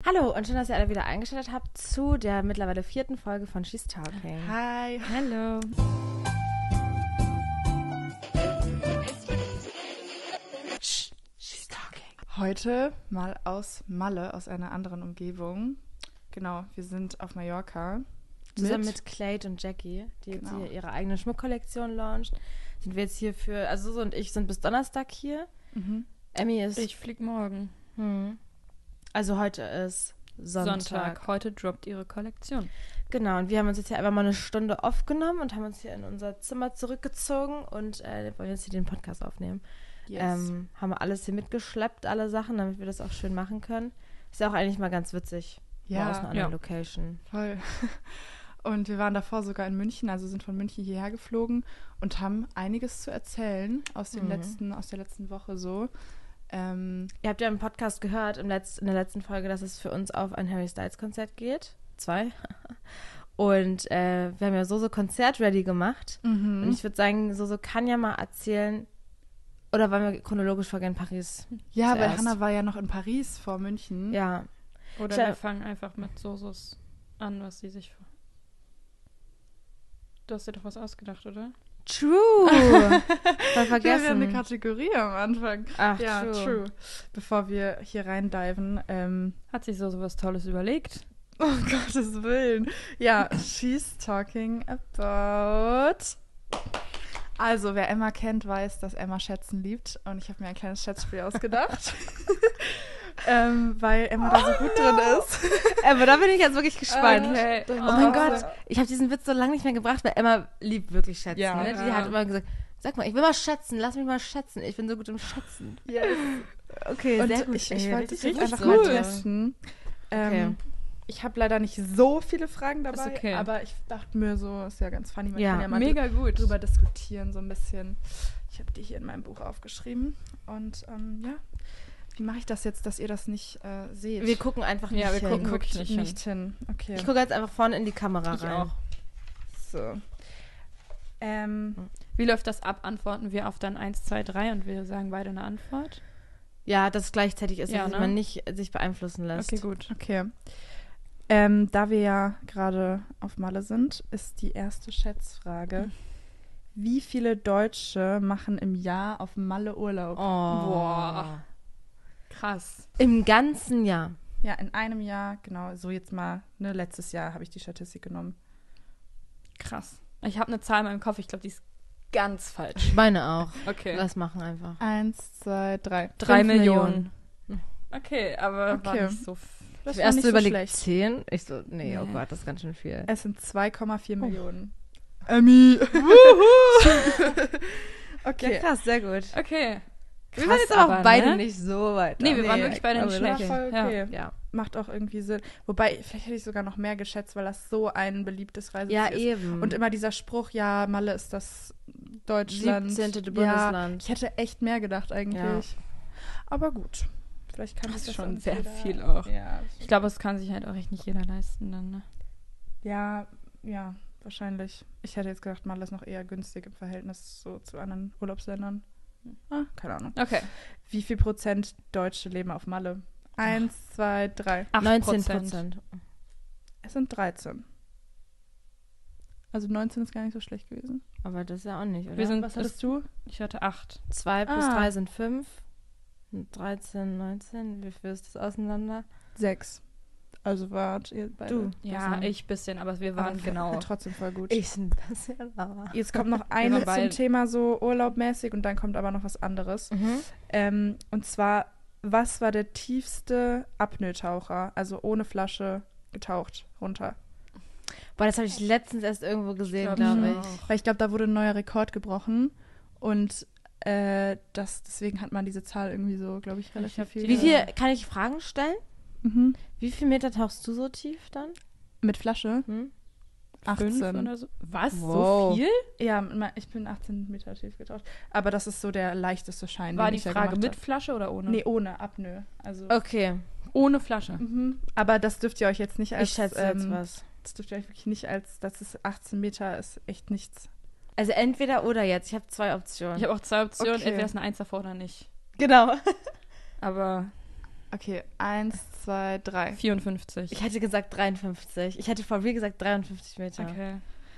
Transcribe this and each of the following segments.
Hallo und schön, dass ihr alle wieder eingeschaltet habt zu der mittlerweile 4. Folge von She's Talking. Hi. Hallo. She's Talking. Heute mal aus Malle, aus einer anderen Umgebung. Genau, wir sind auf Mallorca. Zusammen mit Clayt und Jackie, die jetzt hier ihre eigene Schmuckkollektion launcht. Sind wir jetzt hier also Suso und ich sind bis Donnerstag hier. Mhm. Emmy ist... Ich flieg morgen. Also heute ist Sonntag. Heute droppt ihre Kollektion. Genau, und wir haben uns jetzt hier einfach mal eine Stunde aufgenommen und haben uns hier in unser Zimmer zurückgezogen und wollen jetzt hier den Podcast aufnehmen. Yes. Haben wir alles hier mitgeschleppt, alle Sachen, damit wir das auch schön machen können. Ist ja auch eigentlich mal ganz witzig. Ja, aus einer anderen Location. Voll. Und wir waren davor sogar in München, also sind von München hierher geflogen und haben einiges zu erzählen aus der letzten Woche so. Ihr habt ja im Podcast gehört, in der letzten Folge, dass es für uns auf ein Harry Styles Konzert geht. 2. Und wir haben ja so Konzert-ready gemacht. Mhm. Und ich würde sagen, so kann ja mal erzählen, oder wollen wir chronologisch vorgehen, Paris? Ja, zuerst? weil Hannah war ja noch in Paris vor München. Ja. Oder wir fangen einfach mit Sosos an, was sie sich... Du hast dir doch was ausgedacht, oder? True! Voll vergessen. Ja, wir haben eine Kategorie am Anfang. Ach, ja, true. Bevor wir hier reindiven. Hat sich so was Tolles überlegt? Oh, Gottes Willen. Ja, she's talking about... Also, wer Emma kennt, weiß, dass Emma Schätzen liebt. Und ich habe mir ein kleines Schätzspiel ausgedacht. Weil Emma da so gut drin ist. Aber da bin ich jetzt wirklich gespannt. Okay. Oh mein Gott, ich habe diesen Witz so lange nicht mehr gebracht, weil Emma liebt wirklich Schätzen. Ja, ne? Die hat immer gesagt, sag mal, ich will mal schätzen, lass mich mal schätzen. Ich bin so gut im Schätzen. Yes. Okay, Und sehr gut. ich wollte dich jetzt richtig einfach gut. mal testen. Okay. Ich habe leider nicht so viele Fragen dabei, Ist okay. aber ich dachte mir so, ist ja ganz funny, man Ja, kann ja mal mega gut. drüber diskutieren, so ein bisschen. Ich habe die hier in meinem Buch aufgeschrieben. Und ja, wie mache ich das jetzt, dass ihr das nicht seht? Wir gucken einfach nicht Ja, wir hin. gucken Guckt wirklich nicht hin. Okay. Ich gucke jetzt einfach vorne in die Kamera Ich rein. auch. So. Wie läuft das ab? Antworten wir auf dann 1, 2, 3 und wir sagen beide eine Antwort? Ja, dass es gleichzeitig ist, Ja, dass ne? man nicht sich beeinflussen lässt. Okay, gut. Okay. Da wir ja gerade auf Malle sind, ist die erste Schätzfrage. Wie viele Deutsche machen im Jahr auf Malle Urlaub? Oh. Boah. Krass. Im ganzen Jahr. Ja, in einem Jahr, genau, so jetzt mal, ne, letztes Jahr habe ich die Statistik genommen. Krass. Ich habe eine Zahl in meinem Kopf, ich glaube, die ist ganz falsch. Ich meine auch. Okay. Lass machen einfach. 1, 2, 3. 3 5 Millionen. Okay, aber war Okay. nicht so... Das Ich war erst nicht so so überlegt, schlecht. 10. Ich so, nee, oh Nee. Gott, das ist ganz schön viel. Es sind 2,4 Millionen. Emmy. Okay. Ja, krass, sehr gut. Okay. Wir waren jetzt aber auch beide ne? nicht so weit. Nee, wir waren wirklich beide nicht aber Ja, schlecht. voll okay. Ja. Macht auch irgendwie Sinn. Wobei, vielleicht hätte ich sogar noch mehr geschätzt, weil das so ein beliebtes Reiseziel Ja, ist. eben. Und immer dieser Spruch, ja, Malle ist das Deutschland. 17. Ja, Bundesland. ich hätte echt mehr gedacht eigentlich. Ja. Aber gut. Vielleicht kann Das ich ist das schon dann sehr wieder- viel auch. Ja, Ich glaube, es kann sich halt auch echt nicht jeder leisten dann, ne? ja, wahrscheinlich. Ich hätte jetzt gedacht, Malle ist noch eher günstig im Verhältnis so zu anderen Urlaubsländern. Keine Ahnung. Okay. Wie viel Prozent Deutsche leben auf Malle? 1, 2, 3. 19%. Es sind 13. Also 19 ist gar nicht so schlecht gewesen. Aber das ist ja auch nicht, oder? Wir sind, Was hattest du? ich hatte 8. 2 plus Ah. 3 sind 5. 13, 19. Wie viel ist das auseinander? 6. Also wart ihr beide. Du. Ja, Also- ich bisschen, aber wir waren Aber genau. trotzdem voll gut. Ich ein bisschen, aber... Jetzt kommt noch eine waren beide- zum Thema so urlaubmäßig und dann kommt aber noch was anderes. Mhm. Und zwar, was war der tiefste Apnoe-Taucher? Also ohne Flasche getaucht runter. Boah, das habe ich letztens erst irgendwo gesehen, glaub glaube ich ich. Weil ich glaube, da wurde ein neuer Rekord gebrochen und deswegen hat man diese Zahl irgendwie so, glaube ich, relativ hab viel. die- Wie viel, kann ich Fragen stellen? Mhm. Wie viel Meter tauchst du so tief dann? Mit Flasche? Hm? 5 18. oder so. Was? Wow. So viel? Ja, ich bin 18 Meter tief getaucht. Aber das ist so der leichteste Schein, War den die ich ja Frage gemacht mit habe. Flasche oder ohne? Nee, ohne Apnoe. Also, Okay, Ohne Flasche. mhm. Aber das dürft ihr euch jetzt nicht als... ich schätze jetzt was. Das dürft ihr euch wirklich nicht als... Das ist 18 Meter, ist echt nichts. Also entweder oder jetzt. Ich habe 2 Optionen. Ich habe auch 2 Optionen. Okay. Entweder ist eine 1 davor oder nicht. genau. Aber Okay, 1, 2, 3. 54. Ich hätte gesagt 53. Ich hätte vor mir gesagt 53 Meter. Okay.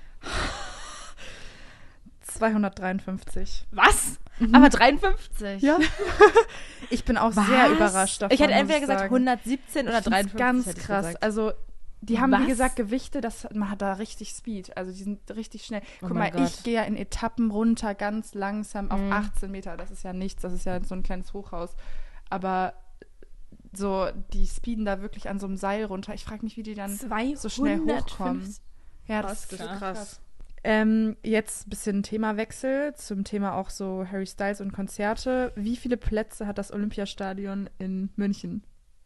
253. Was? Aber 53? Ja. Ich bin auch Was? sehr überrascht davon. Ich hätte muss entweder gesagt sagen. 117 oder Ich find's 53. ganz hätte ich krass. gesagt. Also, die haben, Was? wie gesagt, Gewichte, man hat da richtig Speed. Also, die sind richtig schnell. Oh Guck mein mal, Gott. ich gehe ja in Etappen runter, ganz langsam auf Mhm. 18 Meter. Das ist ja nichts, das ist ja so ein kleines Hochhaus. Aber so, die speeden da wirklich an so einem Seil runter. Ich frage mich, wie die dann so schnell hochkommen. Ja, das Krass, ist ja. krass. Jetzt ein bisschen Themawechsel zum Thema auch so Harry Styles und Konzerte. Wie viele Plätze hat das Olympiastadion in München?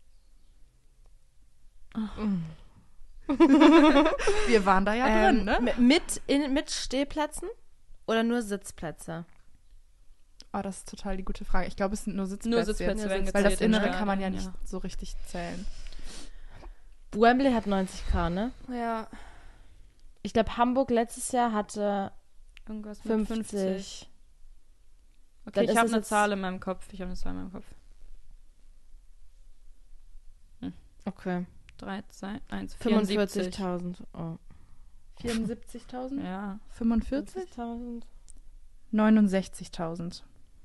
Wir waren da ja drin, ne? Mit Stehplätzen oder nur Sitzplätze? Oh, das ist total die gute Frage. Ich glaube, es sind nur Sitzplätze. Nur Sitzplätze jetzt, werden weil das gezählt im Innere Stadion, kann man ja nicht ja. so richtig zählen. Wembley hat 90.000, ne? Ja. Ich glaube, Hamburg letztes Jahr hatte Irgendwas mit 50. Okay, Dann ich ist habe es eine jetzt- Zahl in meinem Kopf. Okay. 3, 2, 1, 74. 45.000. Oh. 74.000? Ja. 45? 40.000. 69.000.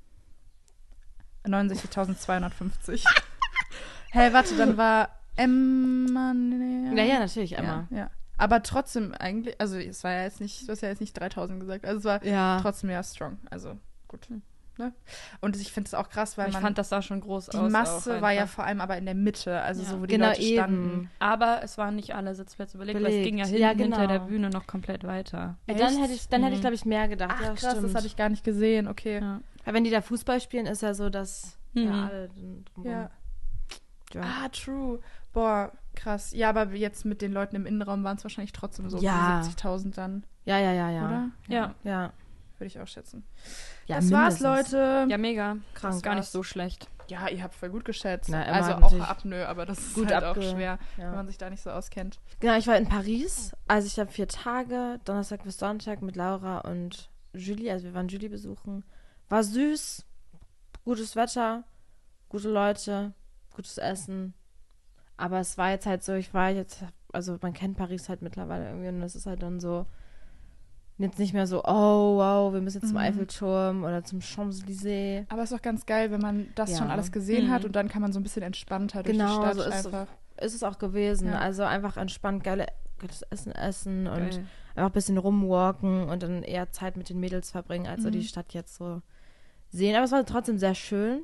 69.250. Hä, warte, dann war Emma. Ja, natürlich, Emma. Ja, ja. Aber trotzdem eigentlich, also es war ja jetzt nicht, du hast ja jetzt nicht 3.000 gesagt, also es war Ja. trotzdem ja strong, also gut. Ne? Und ich finde es auch krass, weil Ich man, fand, das sah schon groß die aus. Masse auch war ja einfach. vor allem aber in der Mitte, also Ja. so, wo die Genau, Leute standen. eben. Aber es waren nicht alle Sitzplätze belegt, weil es Belegt. ging ja Ja, hinten hinter genau. der Bühne noch komplett weiter. Dann Echt? hätte ich, glaube ich, mehr gedacht. Ach ja, krass, stimmt. das habe ich gar nicht gesehen, okay. Ja. Weil wenn die da Fußball spielen, ist ja so, dass Mhm. ja alle drumherum. Ja. Ja. Ah, true. Boah, krass. Ja, aber jetzt mit den Leuten im Innenraum waren es wahrscheinlich trotzdem so Ja. um die 70.000 dann, Ja. oder? Ja. Ja. Würde ich auch schätzen. Ja, das war's, mindestens. Leute. Ja, mega. Krank. Ist gar nicht so schlecht. Ja, ihr habt voll gut geschätzt. Na, Emma also hat auch natürlich Apnoe, aber das ist gut halt auch abge- schwer, ja. wenn man sich da nicht so auskennt. Genau, ich war in Paris. Also ich habe 4 Tage, Donnerstag bis Sonntag mit Laura und Julie. Also wir waren Julie besuchen. War süß, gutes Wetter, gute Leute, gutes Essen. Aber es war jetzt halt so, also man kennt Paris halt mittlerweile irgendwie und es ist halt dann so, jetzt nicht mehr so, oh wow, wir müssen jetzt zum Eiffelturm oder zum Champs-Élysées. Aber es ist auch ganz geil, wenn man das Ja. schon alles gesehen hat Mhm. und dann kann man so ein bisschen entspannter durch Genau, die Stadt so ist einfach. Ist es auch gewesen. Ja. Also einfach entspannt geiles Essen essen und Geil. einfach ein bisschen rumwalken und dann eher Zeit mit den Mädels verbringen, als so die Stadt jetzt so sehen. Aber es war trotzdem sehr schön.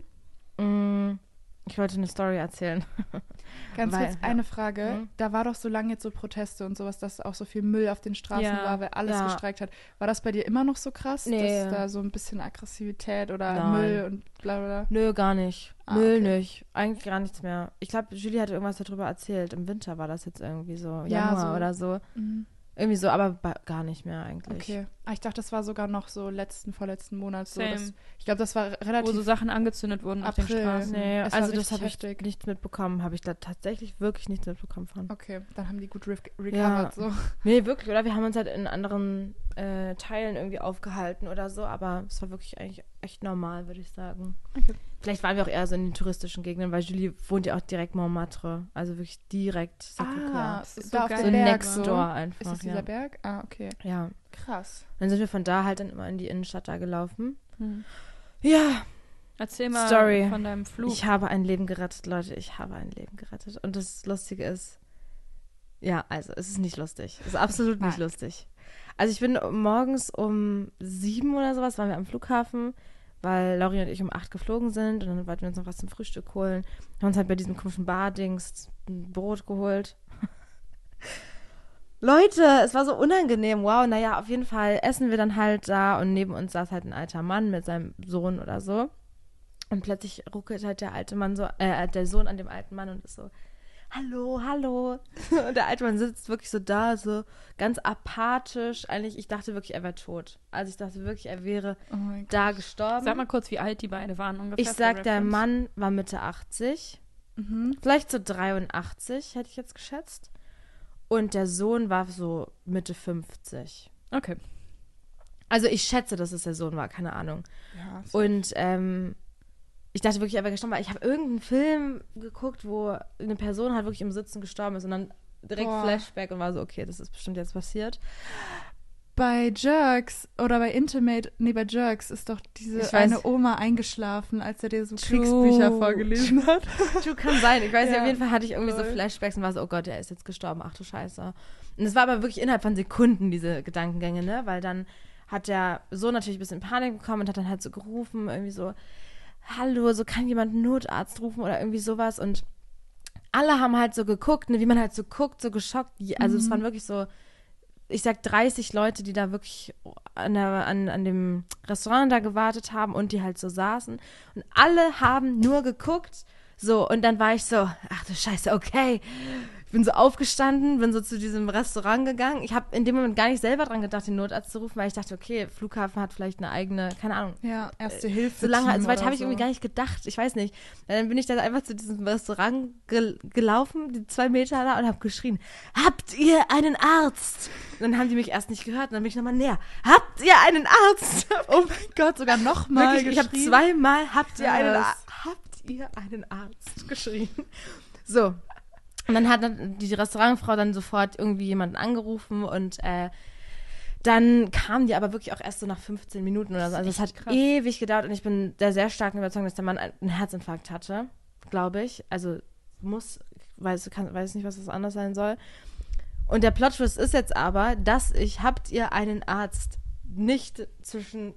Ich wollte eine Story erzählen. Ganz Weil- kurz eine Frage. Mhm. Da war doch so lange jetzt so Proteste und sowas, dass auch so viel Müll auf den Straßen Ja. war, weil alles Ja. gestreikt hat. War das bei dir immer noch so krass, Nee. dass da so ein bisschen Aggressivität oder Nein. Müll und bla bla bla? Nö, gar nicht. Ah, Müll okay. nicht. Eigentlich gar nichts mehr. Ich glaube, Julie hatte irgendwas darüber erzählt. Im Winter war das jetzt irgendwie so. Ja, Januar so. oder so. Mhm. Irgendwie so, aber gar nicht mehr eigentlich. Okay. Ah, ich dachte, das war sogar noch so vorletzten Monat so. Same. Ich glaube, das war Wo relativ so Sachen angezündet wurden auf den April. Straßen. Nee, Es war also das richtig habe ich heftig. nichts mitbekommen. Habe ich da tatsächlich wirklich nichts mitbekommen von. Okay, dann haben die gut recovered Ja. so. Nee, wirklich, oder? Wir haben uns halt in anderen Teilen irgendwie aufgehalten oder so, aber es war wirklich eigentlich echt normal, würde ich sagen. Okay. Vielleicht waren wir auch eher so in den touristischen Gegenden, weil Julie wohnt ja auch direkt Montmartre, also wirklich direkt Sacré-Cœur. das ist da so auf geil. So dem Berg next so. door einfach. Ist das dieser ja. Berg? Ah, okay. Ja. Krass. Dann sind wir von da halt dann immer in die Innenstadt da gelaufen. Hm. Ja, Erzähl mal Story. von deinem Flug. ich habe ein Leben gerettet, Leute. Ich habe ein Leben gerettet. Und das Lustige ist, ja, also es ist nicht lustig. Es ist absolut nicht Nein. lustig. Also ich bin morgens um 7 oder sowas, waren wir am Flughafen, weil Lauri und ich um 8 geflogen sind und dann wollten wir uns noch was zum Frühstück holen. Haben uns halt bei diesem komischen Bar-Dings ein Brot geholt. Leute, es war so unangenehm. Wow, naja, auf jeden Fall essen wir dann halt da und neben uns saß halt ein alter Mann mit seinem Sohn oder so. Und plötzlich ruckelt halt der alte Mann so, der Sohn an dem alten Mann und ist so, hallo, hallo. Und der alte Mann sitzt wirklich so da, so ganz apathisch. Eigentlich, ich dachte wirklich, er wäre tot. Also ich dachte wirklich, er wäre Oh mein Gott. da gestorben. Sag mal kurz, wie alt die beiden waren ungefähr. Ich für sag, der Reference. Mann war Mitte 80. Mhm. Vielleicht so 83, hätte ich jetzt geschätzt. Und der Sohn war so Mitte 50. Okay. Also ich schätze, dass es der Sohn war, keine Ahnung. Ja, so. Und ich dachte wirklich, er wäre gestorben, weil ich habe irgendeinen Film geguckt, wo eine Person halt wirklich im Sitzen gestorben ist und dann direkt Flashback und war so, okay, das ist bestimmt jetzt passiert. Bei Jerks oder bei Intimate, bei Jerks ist doch diese eine Oma eingeschlafen, als er dir so Kriegsbücher vorgelesen hat. True, kann sein. Ich weiß nicht, Ja. auf jeden Fall hatte ich irgendwie so Flashbacks und war so, oh Gott, der ist jetzt gestorben, ach du Scheiße. Und es war aber wirklich innerhalb von Sekunden, diese Gedankengänge, ne, weil dann hat der Sohn natürlich ein bisschen Panik bekommen und hat dann halt so gerufen, irgendwie so, hallo, so kann jemand einen Notarzt rufen oder irgendwie sowas und alle haben halt so geguckt, ne, wie man halt so guckt, so geschockt. Also es waren wirklich so, ich sag 30 Leute, die da wirklich an dem Restaurant da gewartet haben und die halt so saßen. Und alle haben nur geguckt. So, und dann war ich so, ach du Scheiße, okay. Ich bin so aufgestanden, bin so zu diesem Restaurant gegangen. Ich habe in dem Moment gar nicht selber dran gedacht, den Notarzt zu rufen, weil ich dachte, okay, Flughafen hat vielleicht eine eigene, keine Ahnung. Ja, Erste Hilfe. So weit habe ich irgendwie gar nicht gedacht. Ich weiß nicht. Dann bin ich dann einfach zu diesem Restaurant gelaufen, die 2 Meter da, und habe geschrien, habt ihr einen Arzt? Und dann haben die mich erst nicht gehört. Und dann bin ich nochmal näher. Habt ihr einen Arzt? Oh mein Gott, sogar nochmal geschrien. Ich habe 2-mal, habt ihr einen Arzt geschrien. So. Und dann hat die Restaurantfrau dann sofort irgendwie jemanden angerufen und dann kamen die aber wirklich auch erst so nach 15 Minuten oder so. Also es hat ewig gedauert und ich bin der sehr starken Überzeugung, dass der Mann einen Herzinfarkt hatte, glaube ich. Also weiß nicht, was das anders sein soll. Und der Plot-Twist ist jetzt aber, habt ihr einen Arzt nicht zwischen...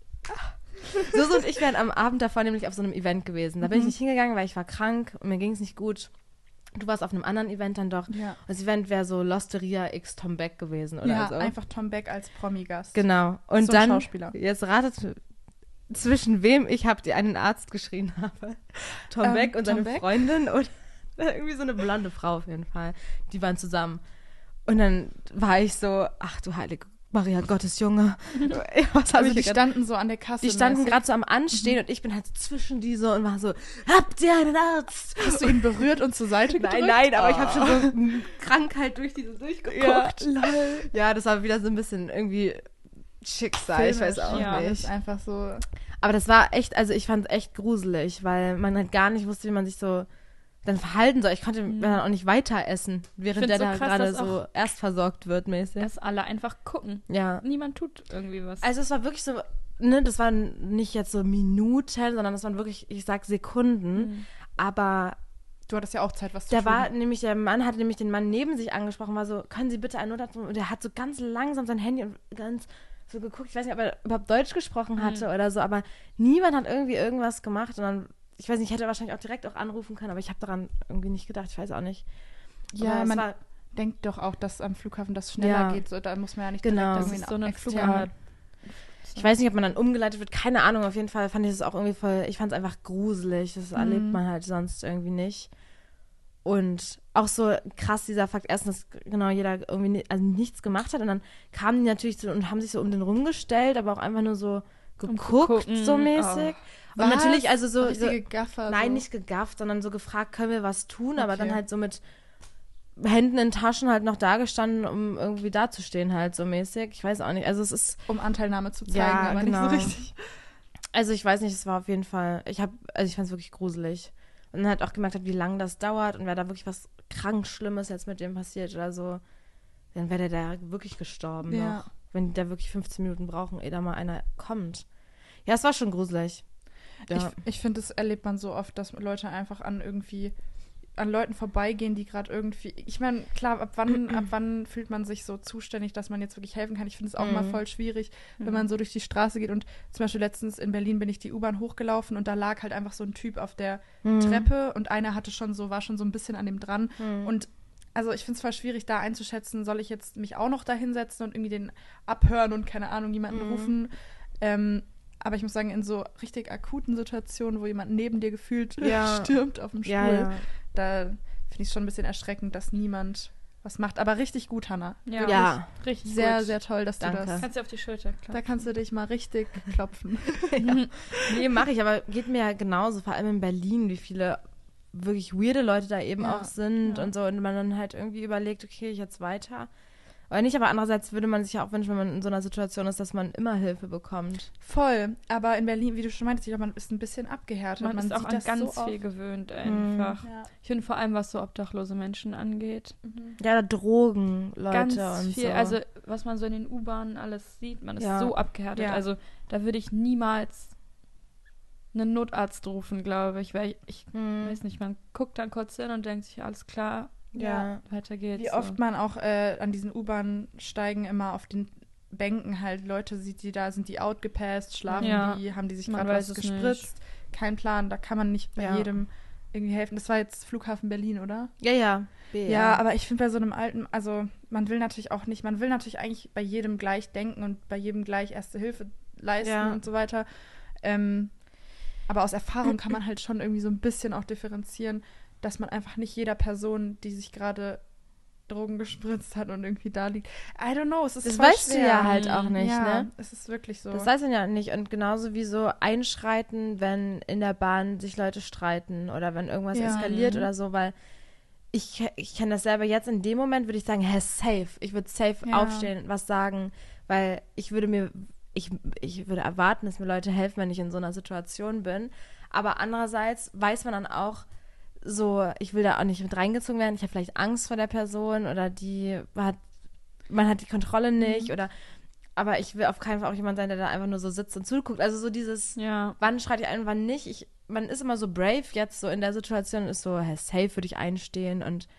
Susi und ich wären am Abend davor nämlich auf so einem Event gewesen. Da bin ich nicht hingegangen, weil ich war krank und mir ging es nicht gut. Du warst auf einem anderen Event dann doch. Ja. Das Event wäre so Losteria x Tom Beck gewesen oder so. Ja, einfach Tom Beck als Promi-Gast. Genau. Und so dann, Schauspieler. Jetzt ratet, zwischen wem ich habt ihr einen Arzt geschrien habe. Tom Beck und seine Freundin oder irgendwie so eine blonde Frau auf jeden Fall. Die waren zusammen. Und dann war ich so, ach du heilige Maria Gottes Junge. Was Also die standen so an der Kasse. Die standen gerade so am Anstehen und ich bin halt zwischen die so und war so, habt ihr einen Arzt? Hast du ihn berührt und zur Seite gedrückt? Nein, aber ich habe schon so Krankheit durchgeguckt. Ja, das war wieder so ein bisschen irgendwie Schicksal, ich weiß auch nicht. Das ist einfach so. Aber das war echt, also ich fand es echt gruselig, weil man halt gar nicht wusste, wie man sich so dann verhalten soll. Ich konnte dann auch nicht weiter essen, während der da gerade so erst versorgt wird mäßig. Dass alle einfach gucken. Ja. Niemand tut irgendwie was. Also es war wirklich so, ne, das waren nicht jetzt so Minuten, sondern das waren wirklich, ich sag Sekunden, aber du hattest ja auch Zeit, was zu tun. Der Mann hatte nämlich den Mann neben sich angesprochen, war so, können Sie bitte einen Notarzt rufen? Und der hat so ganz langsam sein Handy und ganz so geguckt, ich weiß nicht, ob er überhaupt Deutsch gesprochen hatte oder so, aber niemand hat irgendwie irgendwas gemacht und dann, ich weiß nicht, ich hätte wahrscheinlich auch direkt auch anrufen können, aber ich habe daran irgendwie nicht gedacht, ich weiß auch nicht. Ja, aber man denkt doch auch, dass am Flughafen das schneller geht, so, da muss man ja nicht direkt irgendwie so eine externe... Ich weiß nicht, ob man dann umgeleitet wird, keine Ahnung, auf jeden Fall fand ich das auch irgendwie voll, ich fand es einfach gruselig, das erlebt man halt sonst irgendwie nicht. Und auch so krass dieser Fakt, erstens, dass genau jeder irgendwie nichts gemacht hat und dann kamen die natürlich so und haben sich so um den rumgestellt, aber auch einfach nur so geguckt, so mäßig. Und natürlich, also so Gaffer, nein, so. nicht gegafft, sondern so gefragt, können wir was tun, aber dann halt so mit Händen in Taschen halt noch da gestanden, um irgendwie dazustehen halt so mäßig. Ich weiß auch nicht, also es ist... Um Anteilnahme zu zeigen, aber nicht so richtig. Also ich weiß nicht, es war auf jeden Fall, ich fand es wirklich gruselig. Und dann halt auch gemerkt hat, wie lange das dauert und wäre da wirklich was krank Schlimmes jetzt mit dem passiert oder so, dann wäre der da wirklich gestorben noch. Wenn die da wirklich 15 Minuten brauchen, ehe da mal einer kommt. Ja, es war schon gruselig. Ja. Ich finde, das erlebt man so oft, dass Leute einfach an Leuten vorbeigehen, die gerade irgendwie, ich meine, klar, ab wann fühlt man sich so zuständig, dass man jetzt wirklich helfen kann? Ich finde es auch immer voll schwierig, wenn man so durch die Straße geht und zum Beispiel letztens in Berlin bin ich die U-Bahn hochgelaufen und da lag halt einfach so ein Typ auf der Treppe und einer war schon so ein bisschen an dem dran und also ich finde es voll schwierig, da einzuschätzen, soll ich jetzt mich auch noch da hinsetzen und irgendwie den abhören und keine Ahnung, jemanden rufen, aber ich muss sagen, in so richtig akuten Situationen, wo jemand neben dir gefühlt stürmt auf dem Stuhl, da finde ich es schon ein bisschen erschreckend, dass niemand was macht. Aber richtig gut, Hannah. Ja, richtig sehr, gut. sehr toll, dass Danke. du das... Kannst du auf die Schulter klopfen. Da kannst du dich mal richtig klopfen. Nee, mache ich, aber geht mir ja genauso, vor allem in Berlin, wie viele wirklich weirde Leute da eben auch sind und so und man dann halt irgendwie überlegt, okay, ich jetzt weiter. Oder nicht, aber andererseits würde man sich ja auch wünschen, wenn man in so einer Situation ist, dass man immer Hilfe bekommt. Voll. Aber in Berlin, wie du schon meintest, ich glaube, man ist ein bisschen abgehärtet. Man ist auch sieht an das ganz so viel gewöhnt einfach. Ja. Ich finde vor allem, was so obdachlose Menschen angeht. Ja, Drogen, Leute Ganz und viel, so. also was man so in den U-Bahnen alles sieht, man ist Ja. so abgehärtet. Ja. Also da würde ich niemals einen Notarzt rufen, glaube ich, weil ich weiß nicht, man guckt dann kurz hin und denkt sich, alles klar, Ja. weiter geht's. Wie oft man auch an diesen U-Bahn-Steigen immer auf den Bänken halt Leute sieht, die da sind, die outgepasst, schlafen Ja. die, haben die sich Man gerade weiß was es gespritzt. Kein Plan, da kann man nicht bei Ja. jedem irgendwie helfen. Das war jetzt Flughafen Berlin, oder? Ja. Ja, aber ich finde bei so einem alten, also man will natürlich eigentlich bei jedem gleich denken und bei jedem gleich Erste Hilfe leisten Ja. und so weiter. Aber aus Erfahrung kann man halt schon irgendwie so ein bisschen auch differenzieren, dass man einfach nicht jeder Person, die sich gerade Drogen gespritzt hat und irgendwie da liegt. I don't know, es ist Das voll weißt du schwer. ja halt auch nicht, ja, ne? es ist wirklich so. Das weiß man ja nicht. Und genauso wie so einschreiten, wenn in der Bahn sich Leute streiten oder wenn irgendwas Ja. eskaliert oder so, weil ich kenne das selber jetzt. In dem Moment würde ich sagen, safe. Ich würde safe Ja. aufstehen und was sagen, weil ich würde erwarten, dass mir Leute helfen, wenn ich in so einer Situation bin. Aber andererseits weiß man dann auch, so, ich will da auch nicht mit reingezogen werden. Ich habe vielleicht Angst vor der Person oder man hat die Kontrolle nicht aber ich will auf keinen Fall auch jemand sein, der da einfach nur so sitzt und zuguckt. Also so dieses, wann schreit ich ein und wann nicht. Man ist immer so brave jetzt so in der Situation, ist so, safe würde ich einstehen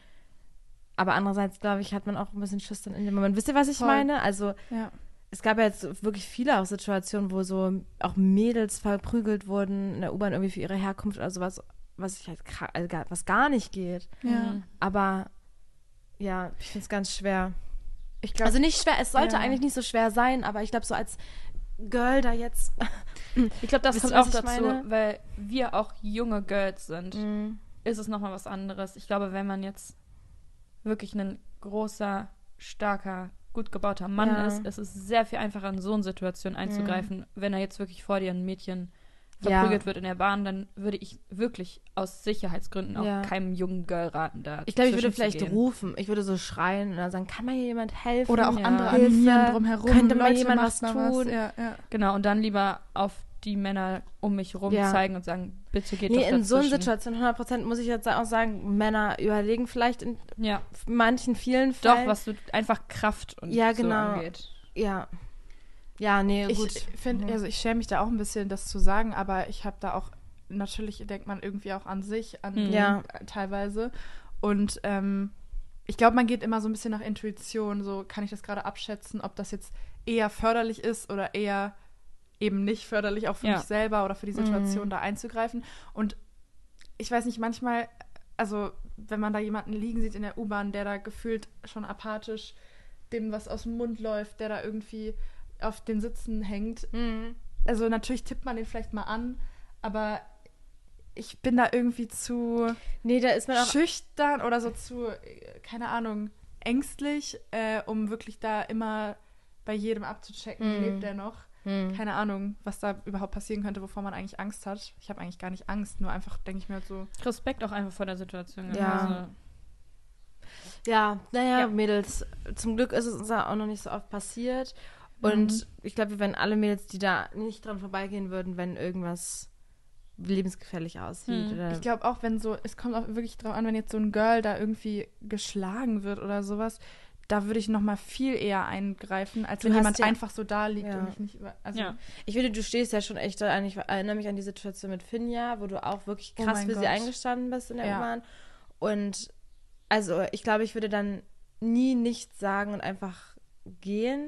aber andererseits, glaube ich, hat man auch ein bisschen Schiss dann in dem Moment. Wisst ihr, was ich Voll. meine? Also Ja. es gab ja jetzt wirklich viele auch Situationen, wo so auch Mädels verprügelt wurden in der U-Bahn irgendwie für ihre Herkunft oder sowas, was ich halt was gar nicht geht. Ja. Aber ja, ich finde es ganz schwer. Ich glaube, Also nicht schwer, es sollte Ja. eigentlich nicht so schwer sein, aber ich glaube so als Girl da jetzt. Ich glaube, das Wisst kommt ihr, was auch ich dazu, meine? weil wir auch junge Girls sind, ist es nochmal was anderes. Ich glaube, wenn man jetzt wirklich ein großer, starker, gut gebauter Mann Ja. ist es sehr viel einfacher, in so eine Situation einzugreifen. Wenn er jetzt wirklich vor dir ein Mädchen Ja. verprügelt wird in der Bahn, dann würde ich wirklich aus Sicherheitsgründen Ja. auch keinem jungen Girl raten, da Ich glaube, ich würde zwischenzugehen. vielleicht rufen. Ich würde so schreien und dann sagen, kann mal hier jemand helfen? oder auch Ja. andere Hilfe, animieren drumherum. könnte mal Leute, jemand macht was mal tun? Ja. Genau, und dann lieber auf die Männer um mich rum Ja. zeigen und sagen, bitte geht doch Nee, dazwischen. in so einer Situation 100% muss ich jetzt auch sagen, Männer überlegen vielleicht in Ja, manchen, vielen doch, Fällen. was du einfach Kraft und Ja, so genau. angeht. Ja. Ja, nee, gut. Ich finde, also ich schäme mich da auch ein bisschen, das zu sagen, aber ich habe da auch, natürlich denkt man irgendwie auch an sich, Ja. teilweise. Und ich glaube, man geht immer so ein bisschen nach Intuition, so kann ich das gerade abschätzen, ob das jetzt eher förderlich ist oder eher eben nicht förderlich, auch für mich selber oder für die Situation da einzugreifen. Und ich weiß nicht, manchmal, also wenn man da jemanden liegen sieht in der U-Bahn, der da gefühlt schon apathisch dem was aus dem Mund läuft, der da irgendwie auf den Sitzen hängt. Also natürlich tippt man den vielleicht mal an, aber ich bin da irgendwie zu Nee, da ist man auch. schüchtern oder so zu, keine Ahnung, ängstlich, um wirklich da immer bei jedem abzuchecken, lebt der noch. Keine Ahnung, was da überhaupt passieren könnte, wovor man eigentlich Angst hat. Ich habe eigentlich gar nicht Angst, nur einfach denke ich mir halt so. Respekt auch einfach vor der Situation. Ja. Also, Ja, naja, Ja. Mädels, zum Glück ist es uns auch noch nicht so oft passiert. Und ich glaube, wir wären alle Mädels, die da nicht dran vorbeigehen würden, wenn irgendwas lebensgefährlich aussieht. Oder Ich glaube auch, wenn so, es kommt auch wirklich drauf an, wenn jetzt so ein Girl da irgendwie geschlagen wird oder sowas, da würde ich noch mal viel eher eingreifen, als Du wenn hast jemand ja- einfach so da liegt Ja. und ich nicht also ja. Ich finde, du stehst ja schon echt an. Ich erinnere mich an die Situation mit Finja, wo du auch wirklich Oh krass mein für sie Gott. eingestanden bist in der Ja. U-Bahn. Und also ich glaube, ich würde dann nie nichts sagen und einfach gehen.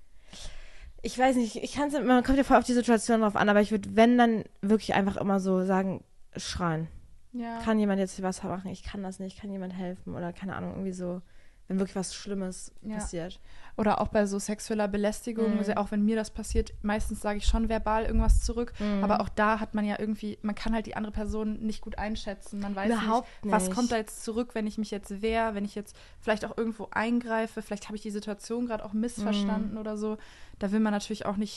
Ich weiß nicht, man kommt ja voll auf die Situation drauf an, aber ich würde, wenn, dann wirklich einfach immer so sagen, schreien. ja. Kann jemand jetzt was machen? Ich kann das nicht. Kann jemand helfen? Oder keine Ahnung, irgendwie so, wenn wirklich was Schlimmes Ja. passiert. Oder auch bei so sexueller Belästigung, Mhm. also auch wenn mir das passiert, meistens sage ich schon verbal irgendwas zurück, aber auch da hat man ja irgendwie, man kann halt die andere Person nicht gut einschätzen. Man weiß Überhaupt nicht, was nicht. kommt da jetzt zurück, wenn ich mich jetzt wehre, wenn ich jetzt vielleicht auch irgendwo eingreife, vielleicht habe ich die Situation gerade auch missverstanden oder so. Da will man natürlich auch nicht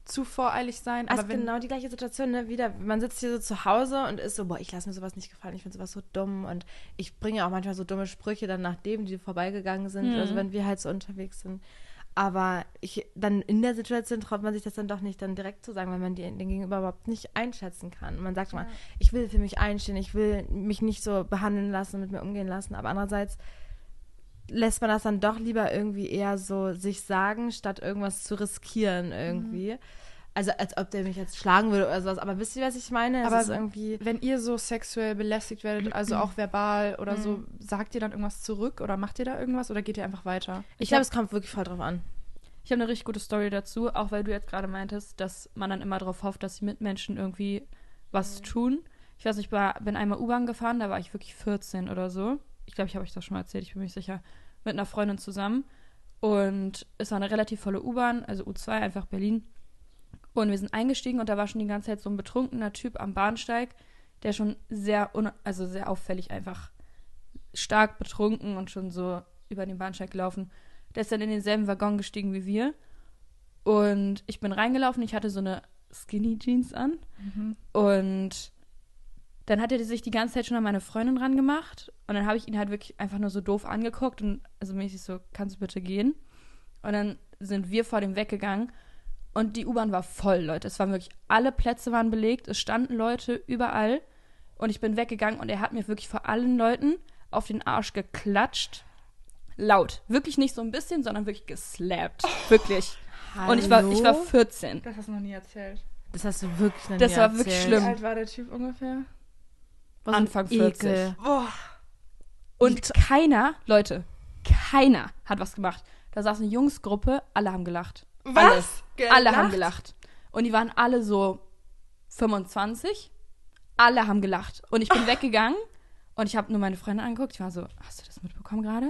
zu voreilig sein. Also Aber wenn, genau die gleiche Situation, ne? Wieder, man sitzt hier so zu Hause und ist so, boah, ich lasse mir sowas nicht gefallen, ich finde sowas so dumm und ich bringe auch manchmal so dumme Sprüche dann nachdem die vorbeigegangen sind, also wenn wir halt so unterwegs sind. Aber dann in der Situation traut man sich das dann doch nicht dann direkt zu sagen, weil man den Gegenüber überhaupt nicht einschätzen kann. Und man sagt mal, ich will für mich einstehen, ich will mich nicht so behandeln lassen, mit mir umgehen lassen, aber andererseits lässt man das dann doch lieber irgendwie eher so sich sagen, statt irgendwas zu riskieren irgendwie. Also als ob der mich jetzt schlagen würde oder sowas. Aber wisst ihr, was ich meine? aber Es ist irgendwie wenn ihr so sexuell belästigt werdet, also auch verbal oder so, sagt ihr dann irgendwas zurück oder macht ihr da irgendwas oder geht ihr einfach weiter? ich glaube, es kommt wirklich voll drauf an. Ich habe eine richtig gute Story dazu, auch weil du jetzt gerade meintest, dass man dann immer darauf hofft, dass die Mitmenschen irgendwie was tun. Ich weiß nicht, ich bin einmal U-Bahn gefahren, da war ich wirklich 14 oder so. Ich glaube, ich habe euch das schon mal erzählt, ich bin mir nicht sicher. Mit einer Freundin zusammen. Und es war eine relativ volle U-Bahn, also U2, einfach Berlin. Und wir sind eingestiegen und da war schon die ganze Zeit so ein betrunkener Typ am Bahnsteig, der schon sehr auffällig einfach stark betrunken und schon so über den Bahnsteig gelaufen. Der ist dann in denselben Waggon gestiegen wie wir. Und ich bin reingelaufen, ich hatte so eine Skinny Jeans an. Und dann hat er sich die ganze Zeit schon an meine Freundin rangemacht. Und dann habe ich ihn halt wirklich einfach nur so doof angeguckt und also mäßig so, kannst du bitte gehen? Und dann sind wir vor dem weggegangen. Und die U-Bahn war voll, Leute. Es waren wirklich, alle Plätze waren belegt. Es standen Leute überall. Und ich bin weggegangen und er hat mir wirklich vor allen Leuten auf den Arsch geklatscht. Laut. Wirklich nicht so ein bisschen, sondern wirklich geslappt. Wirklich. Und ich war 14. Das hast du noch nie erzählt. Das hast du wirklich noch nie Das war erzählt. wirklich schlimm. Wie alt war der Typ ungefähr? Was ein Anfang 40. Ekel. Boah. Und keiner hat was gemacht. Da saß eine Jungsgruppe, alle haben gelacht. Was? Alle haben gelacht. Und die waren alle so 25. Alle haben gelacht. Und ich bin weggegangen und ich habe nur meine Freundin angeguckt. Ich war so, hast du das mitbekommen gerade?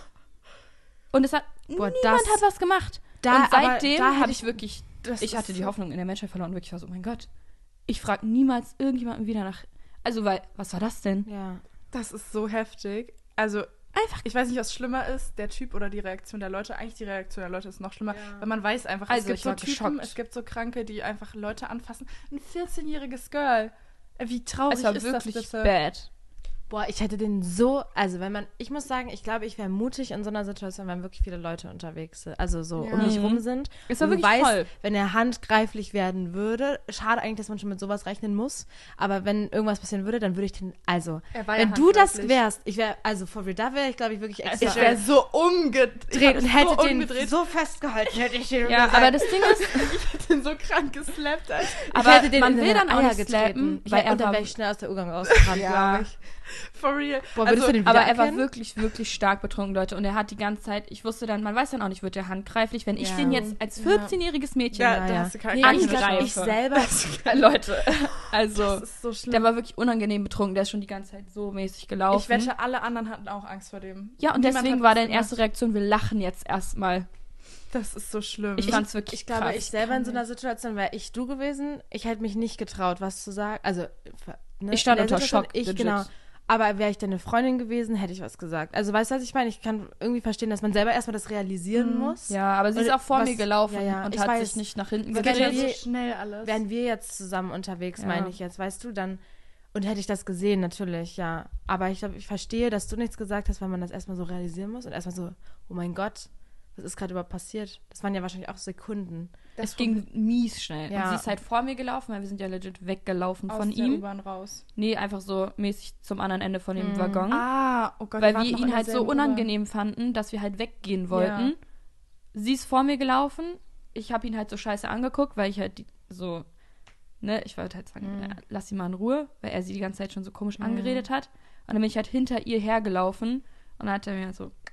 Und es hat, niemand hat was gemacht. Und seitdem habe ich wirklich, ich hatte die Hoffnung in der Menschheit verloren. Wirklich war so, oh mein Gott, ich frage niemals irgendjemanden wieder nach, also weil, was war das denn? Ja. Das ist so heftig. Also einfach, ich weiß nicht, was schlimmer ist, der Typ oder die Reaktion der Leute. Eigentlich die Reaktion der Leute ist noch schlimmer, weil man weiß einfach, Also, es gibt ich so war Typen, geschockt. es gibt so Kranke, die einfach Leute anfassen. Ein 14-jähriges Girl. Wie traurig Es war ist wirklich das bitte? bad. Boah, ich hätte den so, also ich muss sagen, ich glaube, ich wäre mutig in so einer Situation, wenn wirklich viele Leute unterwegs sind, also so um mich rum sind. Es war Und du wirklich weißt, voll. wenn er handgreiflich werden würde, schade eigentlich, dass man schon mit sowas rechnen muss, aber wenn irgendwas passieren würde, dann würde ich den, also, Er war ja wenn du das handgreiflich. wärst, ich wäre, also for real, da wäre ich, glaube ich, wirklich extra Ich wäre so umgedreht und hätte den so festgehalten, hätte ich den Ja, gesagt. aber das Ding ist, Ich bin so krank geslappt, Alter. aber hätte den man in will seine dann auch Eier nicht getreten, slappen, weil er und dann war, wäre ich schnell aus der U-Gang rausgerannt, Ja. glaube ich. For real. Boah, würdest du den aber er war wiedererkennen? wirklich, wirklich stark betrunken, Leute. Und er hat die ganze Zeit, ich wusste dann, man weiß dann auch nicht, wird der handgreiflich, wenn ich Ja. den jetzt als 14-jähriges Mädchen, Ja, da hast du keinen Nee, ich Angreifer. glaube, ich selber, Leute, also, Das ist so schlimm. der war wirklich unangenehm betrunken, der ist schon die ganze Zeit so mäßig gelaufen. Ich wette, alle anderen hatten auch Angst vor dem. Ja, und Niemand deswegen hat war was deine gemacht. erste Reaktion, wir lachen jetzt erstmal. Das ist so schlimm. Ich fand's wirklich ich glaube, krass. ich selber in so einer Situation wäre ich du gewesen, ich hätte mich nicht getraut, was zu sagen, also, ne, Ich stand in der unter Situation, Schock, ich, legit. genau. Aber wäre ich deine Freundin gewesen, hätte ich was gesagt. Also, weißt du, was ich meine? Ich kann irgendwie verstehen, dass man selber erstmal das realisieren muss. Ja, aber sie ist Und auch vor was- mir gelaufen ja, ja, und ich hat weiß. sich nicht nach hinten das geht geht ja ja wie- so schnell alles. Wären wir jetzt zusammen unterwegs, Ja. meine ich jetzt, weißt du, dann, und hätte ich das gesehen, natürlich, ja. Aber ich glaube, ich verstehe, dass du nichts gesagt hast, weil man das erstmal so realisieren muss und erstmal so, oh mein Gott, was ist gerade überhaupt passiert? Das waren ja wahrscheinlich auch Sekunden. Es ging mies schnell. Ja. Und sie ist halt vor mir gelaufen, weil wir sind ja legit weggelaufen aus von der ihm. U-Bahn raus. Nee, einfach so mäßig zum anderen Ende von dem Waggon. Ah, oh Gott. weil wart wir noch ihn in halt so derselben unangenehm fanden, dass wir halt weggehen wollten. Ja. Sie ist vor mir gelaufen. Ich habe ihn halt so scheiße angeguckt, weil ich halt so, ne, ich wollte halt sagen, lass ihn mal in Ruhe, weil er sie die ganze Zeit schon so komisch angeredet hat. Und dann bin ich halt hinter ihr hergelaufen und dann hat er mir halt so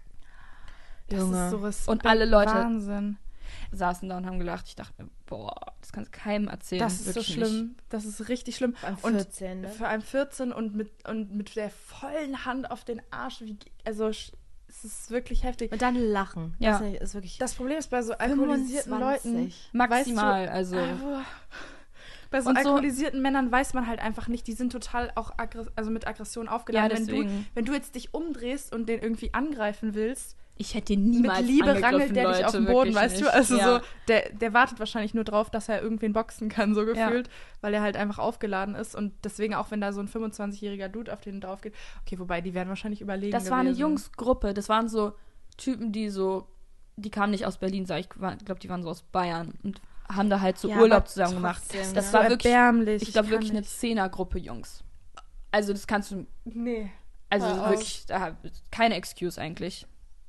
Das Junge. ist so Respekt. Und alle Leute- Wahnsinn. saßen da und haben gelacht. Ich dachte mir, boah, das kannst du keinem erzählen. Das ist so wirklich schlimm. nicht. Das ist richtig schlimm. Vor allem 14, ne? Für einen 14 und mit der vollen Hand auf den Arsch. Also es ist wirklich heftig. Und dann lachen. Ja. Das ist wirklich Das Problem ist bei so alkoholisierten 25. Leuten, Maximal, weißt du, also. Bei so Und so- alkoholisierten Männern weiß man halt einfach nicht, die sind total auch mit Aggression aufgeladen. Ja, deswegen. Wenn du jetzt dich umdrehst und den irgendwie angreifen willst, Ich hätte ihn niemals mit Liebe angegriffen, rangelt der Leute, dich auf den Boden, wirklich weißt du? nicht. Also Ja. so, der wartet wahrscheinlich nur drauf, dass er irgendwen boxen kann, so gefühlt, weil er halt einfach aufgeladen ist. Und deswegen auch, wenn da so ein 25-jähriger Dude auf den drauf geht, okay, wobei, die werden wahrscheinlich überlegen Das war eine gewesen. Jungsgruppe. Das waren so Typen, die kamen nicht aus Berlin, ich glaube, die waren so aus Bayern und haben da halt so Ja, Urlaub aber zusammen gemacht. trotzdem, Das ne? war So wirklich, erbärmlich. ich glaube, wirklich eine nicht. 10er-Gruppe Jungs. Also das kannst du, Nee. also Hör auf. wirklich, keine Excuse eigentlich.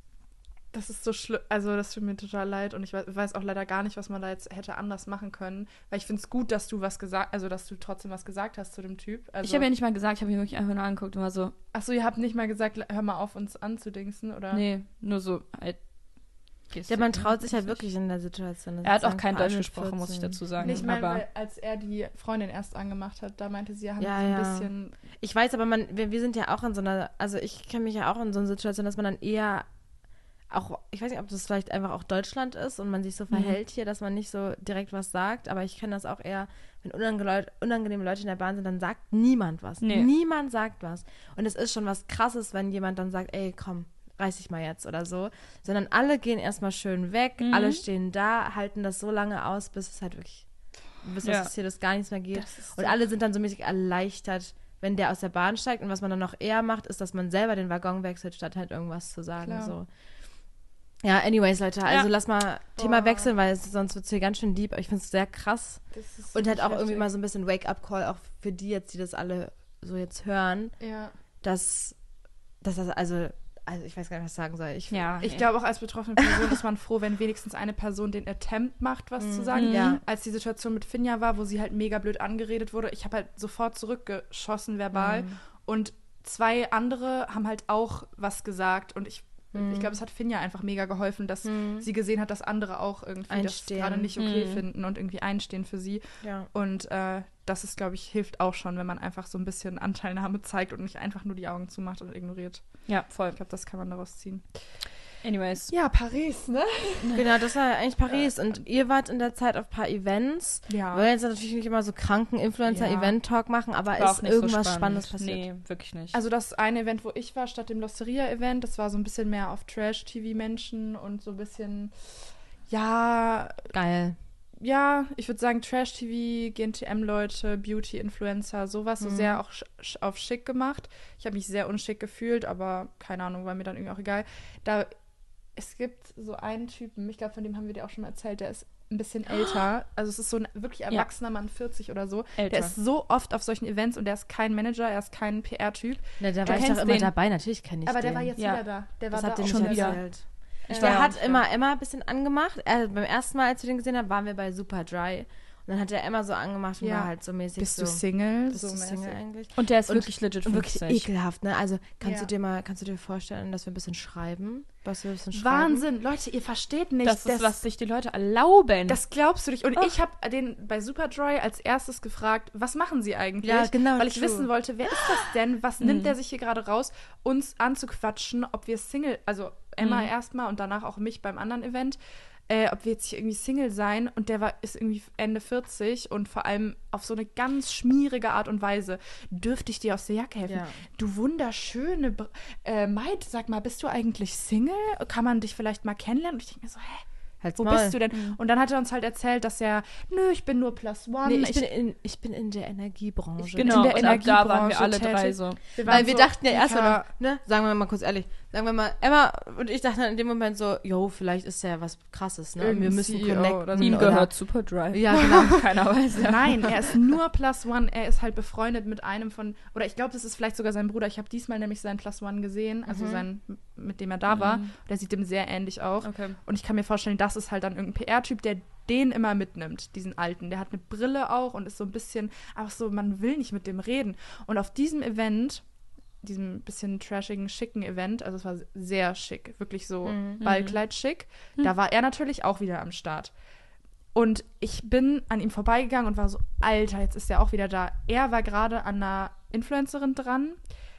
Das ist so schlimm, also das tut mir total leid und ich weiß auch leider gar nicht, was man da jetzt hätte anders machen können, weil ich finde es gut, dass du dass du trotzdem was gesagt hast zu dem Typ. Also, Ich habe ja nicht mal gesagt, ich habe ihn wirklich einfach nur angeguckt und war so, Achso, ihr habt nicht mal gesagt, hör mal auf, uns anzudingsen, oder? nee, nur so halt. Ja, man traut sich halt wirklich in der Situation. Er hat auch sozusagen kein vor Deutsch allem gesprochen, muss ich 14. dazu sagen. Nee, ich meine, aber weil als er die Freundin erst angemacht hat, da meinte sie, haben Ja, so ein ja. bisschen... Ich weiß, aber wir sind ja auch in so einer, also ich kenne mich ja auch in so einer Situation, dass man dann eher auch, ich weiß nicht, ob das vielleicht einfach auch Deutschland ist und man sich so verhält hier, dass man nicht so direkt was sagt, aber ich kenne das auch eher, wenn unangenehme Leute in der Bahn sind, dann sagt niemand was. Nee. Niemand sagt was. Und es ist schon was Krasses, wenn jemand dann sagt, ey, komm, reiß dich mal jetzt oder so. Sondern alle gehen erstmal schön weg, alle stehen da, halten das so lange aus, bis es halt wirklich, bis Ja. das hier das gar nichts mehr geht. Das ist Und alle sind dann so mäßig erleichtert, wenn der aus der Bahn steigt. Und was man dann noch eher macht, ist, dass man selber den Waggon wechselt, statt halt irgendwas zu sagen. Klar. So. Ja, anyways, Leute, also Ja. lass mal Thema wechseln, weil sonst wird es hier ganz schön deep. Ich finde es sehr krass. Das ist Und halt auch heftig. irgendwie mal so ein bisschen Wake-up-Call, auch für die jetzt, die das alle so jetzt hören, Ja. dass das also ich weiß gar nicht, was ich sagen soll. ja, Ich glaube auch als betroffene Person ist man froh, wenn wenigstens eine Person den Attempt macht, was zu sagen. Ja. Als die Situation mit Finja war, wo sie halt mega blöd angeredet wurde, ich habe halt sofort zurückgeschossen verbal und 2 andere haben halt auch was gesagt und ich glaube, es hat Finja einfach mega geholfen, dass sie gesehen hat, dass andere auch irgendwie das Einstehen. gerade nicht okay finden und irgendwie einstehen für sie. Ja. Und das ist, glaube ich, hilft auch schon, wenn man einfach so ein bisschen Anteilnahme zeigt und nicht einfach nur die Augen zumacht und ignoriert. ja, voll. Ich glaube, das kann man daraus ziehen. Anyways. Ja, Paris, ne? Genau, das war eigentlich Paris. Und ihr wart in der Zeit auf ein paar Events. Ja. Wir wollen jetzt natürlich nicht immer so kranken Influencer-Event-Talk machen, aber War ist auch nicht so irgendwas spannend. Spannendes passiert? Nee, wirklich nicht. Also das eine Event, wo ich war, statt dem Losteria-Event, das war so ein bisschen mehr auf Trash-TV-Menschen und so ein bisschen, ja, Geil. ich würde sagen Trash-TV, GNTM-Leute, Beauty-Influencer, sowas, so sehr auch auf schick gemacht. Ich habe mich sehr unschick gefühlt, aber keine Ahnung, war mir dann irgendwie auch egal. Es gibt so einen Typen, ich glaube, von dem haben wir dir auch schon mal erzählt, der ist ein bisschen älter. Also es ist so ein wirklich erwachsener Mann, 40 oder so. Älter. Der ist so oft auf solchen Events und der ist kein Manager, er ist kein PR-Typ. Na, da Du war ich doch kennst immer den. dabei, natürlich kenne ich Aber der den. war jetzt Ja. wieder da. Der Das war habt da ihr auch nicht schon wieder. erzählt. Ich Der war hat auch nicht immer ein bisschen angemacht. Beim ersten Mal, als wir den gesehen haben, waren wir bei Super Dry. Und dann hat er immer so angemacht und Ja. war halt so mäßig Bist so. du Single? Bist du Single eigentlich? Und der ist Und- wirklich legit Und wirklich 50. ekelhaft, ne? Also kannst Ja. du dir vorstellen, dass wir ein bisschen schreiben? Was wir ein bisschen schreiben? Wahnsinn, Leute, ihr versteht nicht. Das ist, was sich die Leute erlauben. Das glaubst du nicht. Und Oh. ich habe den bei Superdry als erstes gefragt, was machen sie eigentlich? Ja, genau, Weil ich true. wissen wollte, wer ist das denn? Was nimmt der sich hier gerade raus, uns anzuquatschen, ob wir Single, also Emma erstmal und danach auch mich beim anderen Event, ob wir jetzt hier irgendwie Single sein. Und der ist irgendwie Ende 40 und vor allem auf so eine ganz schmierige Art und Weise. Dürfte ich dir aus der Jacke helfen? Ja. Du wunderschöne Maid, sag mal, bist du eigentlich Single? Kann man dich vielleicht mal kennenlernen? Und ich denke mir so, hä? Halt's Wo Maul. bist du denn? Und dann hat er uns halt erzählt, dass er, ich bin nur +1. Nee, ich bin in der Energiebranche. genau, in der und ab da waren wir Energiebranche alle drei tätig. so. Weil wir dachten ja erst Mika, mal, ne, sagen wir mal kurz ehrlich, sagen wir mal, Emma und ich dachten dann in dem Moment so, vielleicht ist ja was Krasses, ne? Und wir Irgendein müssen CEO connecten. oder so. Ihm oder- gehört Superdry. Ja, genau. Keiner weiß ja. Nein, er ist nur +1. Er ist halt befreundet mit einem oder ich glaube, das ist vielleicht sogar sein Bruder. Ich habe diesmal nämlich seinen +1 gesehen, also mit dem er da war. Der sieht dem sehr ähnlich auch. Okay. Und ich kann mir vorstellen, das ist halt dann irgendein PR-Typ, der den immer mitnimmt, diesen Alten. Der hat eine Brille auch und ist so ein bisschen, einfach so, man will nicht mit dem reden. Und auf diesem Event, diesem bisschen trashigen, schicken Event, also es war sehr schick, wirklich so Ballkleid schick, da war er natürlich auch wieder am Start. Und ich bin an ihm vorbeigegangen und war so, Alter, jetzt ist er auch wieder da. Er war gerade an einer Influencerin dran,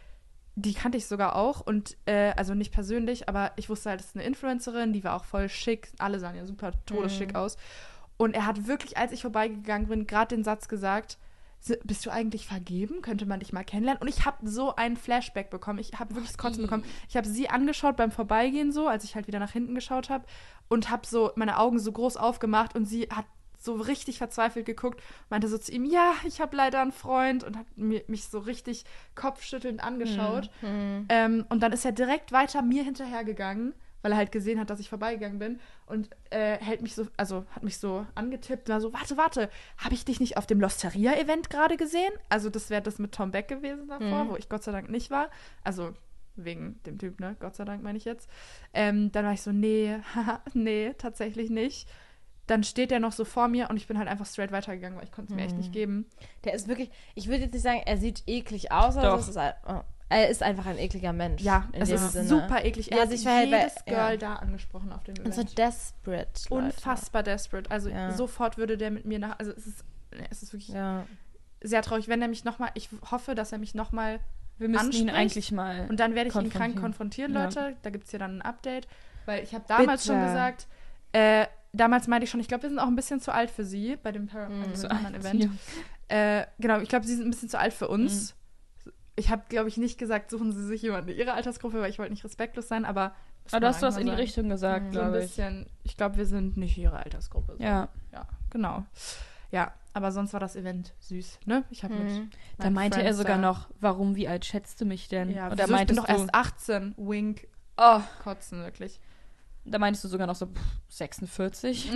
die kannte ich sogar auch und also nicht persönlich, aber ich wusste halt, das ist eine Influencerin, die war auch voll schick, alle sahen ja super todesschick aus. Und er hat wirklich, als ich vorbeigegangen bin, gerade den Satz gesagt, bist du eigentlich vergeben? Könnte man dich mal kennenlernen? Und ich habe so einen Flashback bekommen. Ich habe wirklich das Kotzen bekommen. Ich habe sie angeschaut beim Vorbeigehen so, als ich halt wieder nach hinten geschaut habe und habe so meine Augen so groß aufgemacht und sie hat so richtig verzweifelt geguckt, meinte so zu ihm, ja, ich habe leider einen Freund und hat mich so richtig kopfschüttelnd angeschaut. Und dann ist er direkt weiter mir hinterhergegangen, weil er halt gesehen hat, dass ich vorbeigegangen bin und hat mich so angetippt und war so, warte, habe ich dich nicht auf dem Losteria-Event gerade gesehen? Also das wäre das mit Tom Beck gewesen davor, wo ich Gott sei Dank nicht war. Also wegen dem Typ, ne? Gott sei Dank meine ich jetzt. Dann war ich so, nee, tatsächlich nicht. Dann steht er noch so vor mir und ich bin halt einfach straight weitergegangen, weil ich konnte es mir echt nicht geben. Der ist wirklich, ich würde jetzt nicht sagen, er sieht eklig aus, aber er ist einfach ein ekliger Mensch. Ja, es ist Sinne. super eklig. Er hat sich jedes Girl da angesprochen auf dem Event. Und so desperate, Leute. Unfassbar desperate. Also sofort würde der mit mir also es ist wirklich sehr traurig. Wenn er mich nochmal, ich hoffe, dass er mich nochmal wir müssen ihn eigentlich mal und dann werde ich ihn krank konfrontieren, Leute. Da gibt es ja dann ein Update. Weil ich habe damals schon gesagt, damals meinte ich schon, ich glaube, wir sind auch ein bisschen zu alt für sie bei dem anderen Event. Genau, ich glaube, sie sind ein bisschen zu alt für uns. Ich habe, glaube ich, nicht gesagt, suchen sie sich jemanden in ihrer Altersgruppe, weil ich wollte nicht respektlos sein, aber du hast was in die Richtung gesagt, so ein bisschen. Ich glaube, wir sind nicht ihre Altersgruppe. So. Ja, genau. Ja, aber sonst war das Event süß, ne? Ich habe da meinte er sogar noch, wie alt schätzt du mich denn? Ja, oder meintest du? Ich bin doch erst 18. Wink. Kotzen, wirklich. Da meintest du sogar noch so 46.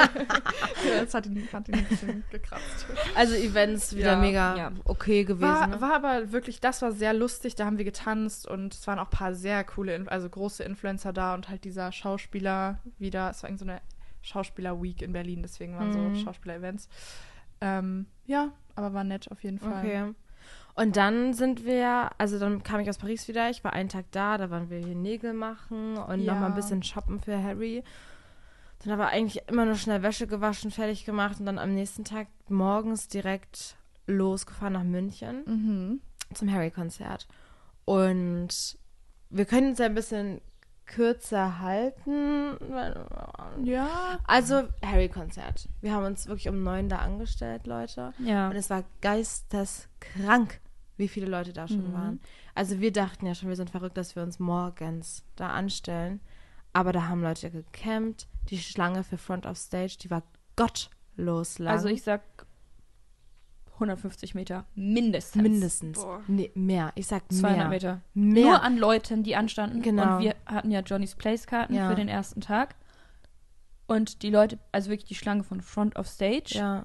Das hat ihn ein bisschen gekratzt. Also Events wieder mega okay gewesen. War aber wirklich, das war sehr lustig. Da haben wir getanzt und es waren auch ein paar sehr coole, also große Influencer da und halt dieser Schauspieler wieder. Es war irgend so eine Schauspieler-Week in Berlin, deswegen waren so Schauspieler-Events. Aber war nett auf jeden Fall. Okay. Und dann dann kam ich aus Paris wieder, ich war einen Tag da waren wir hier Nägel machen und nochmal ein bisschen shoppen für Harry. Dann aber eigentlich immer nur schnell Wäsche gewaschen, fertig gemacht und dann am nächsten Tag morgens direkt losgefahren nach München zum Harry-Konzert. Und wir können es ja ein bisschen kürzer halten. Ja. Also Harry-Konzert. Wir haben uns wirklich um 9 da angestellt, Leute. Ja. Und es war geisteskrank, wie viele Leute da schon waren. Also wir dachten ja schon, wir sind verrückt, dass wir uns morgens da anstellen. Aber da haben Leute gecampt. Die Schlange für Front of Stage, die war gottlos lang. Also ich sag 150 Meter mindestens. Boah. Nee, mehr. Ich sag 200 Meter. Mehr. Nur an Leuten, die anstanden. Genau. Und wir hatten ja Johnny's Place-Karten für den ersten Tag. Und die Leute, also wirklich die Schlange von Front of Stage. Ja.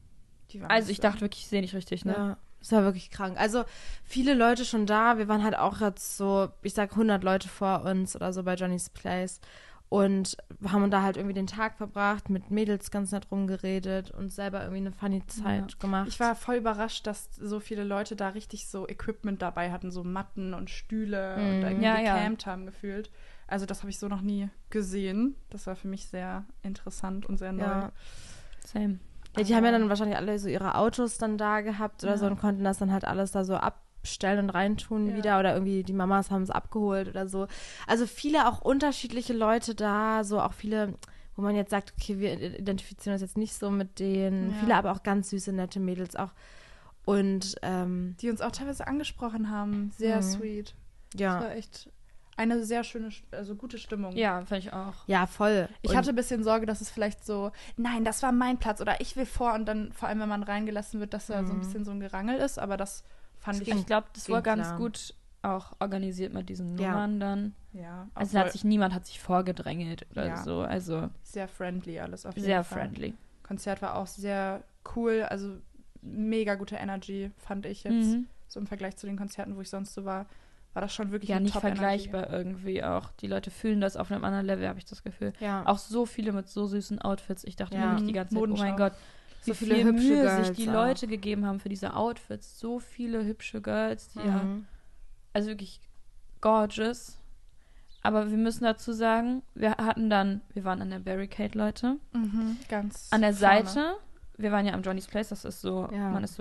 Also ich dachte wirklich, ich sehe nicht richtig, ne? Ja, es war wirklich krank. Also viele Leute schon da. Wir waren halt auch jetzt so, ich sag 100 Leute vor uns oder so bei Johnny's Place. Und haben da halt irgendwie den Tag verbracht, mit Mädels ganz nett rumgeredet und selber irgendwie eine funny Zeit gemacht. Ich war voll überrascht, dass so viele Leute da richtig so Equipment dabei hatten, so Matten und Stühle und da irgendwie gecampt haben gefühlt. Also das habe ich so noch nie gesehen. Das war für mich sehr interessant und sehr neu. Ja. Same. Ja, die haben ja dann wahrscheinlich alle so ihre Autos dann da gehabt oder so und konnten das dann halt alles da so abstellen und reintun wieder oder irgendwie die Mamas haben es abgeholt oder so. Also viele auch unterschiedliche Leute da, so auch viele, wo man jetzt sagt, okay, wir identifizieren uns jetzt nicht so mit denen. Viele aber auch ganz süße, nette Mädels auch. Und die uns auch teilweise angesprochen haben. Sehr sweet. Ja. Das war echt eine sehr schöne, also gute Stimmung. Ja, fand ich auch. Ja, voll. Ich hatte ein bisschen Sorge, dass es vielleicht so, nein, das war mein Platz oder ich will vor und dann, vor allem wenn man reingelassen wird, dass da so ein bisschen so ein Gerangel ist, aber das fand ich. Ich glaube, das war ganz gut auch organisiert mit diesen Nummern dann. Ja. Also niemand hat sich vorgedrängelt oder so. Also sehr friendly alles auf jeden Fall. Sehr friendly. Konzert war auch sehr cool, also mega gute Energy, fand ich jetzt. So im Vergleich zu den Konzerten, wo ich sonst so war das schon wirklich eine nicht vergleichbar irgendwie auch. Die Leute fühlen das auf einem anderen Level, habe ich das Gefühl. Ja. Auch so viele mit so süßen Outfits. Ich dachte wirklich die ganze Zeit, oh mein Gott, wie so viele viel hübsche Mühe Girls sich die Leute gegeben haben für diese Outfits. So viele hübsche Girls, die also wirklich gorgeous. Aber wir müssen dazu sagen, wir waren an der Barricade, Leute. Ganz an der vorne. Seite. Wir waren ja am Johnny's Place, das ist so, man ist so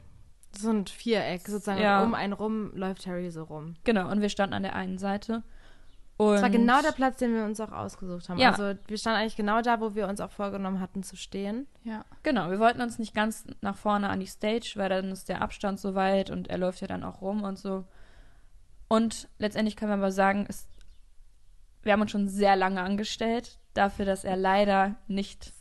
so ein Viereck sozusagen. Um einen rum läuft Harry so rum. Genau, und wir standen an der einen Seite. Und Das war genau der Platz, den wir uns auch ausgesucht haben. Ja. Also wir standen eigentlich genau da, wo wir uns auch vorgenommen hatten zu stehen. Ja. Genau, wir wollten uns nicht ganz nach vorne an die Stage, weil dann ist der Abstand so weit und er läuft ja dann auch rum und so. Und letztendlich können wir aber sagen, wir haben uns schon sehr lange angestellt, dafür, dass er leider nicht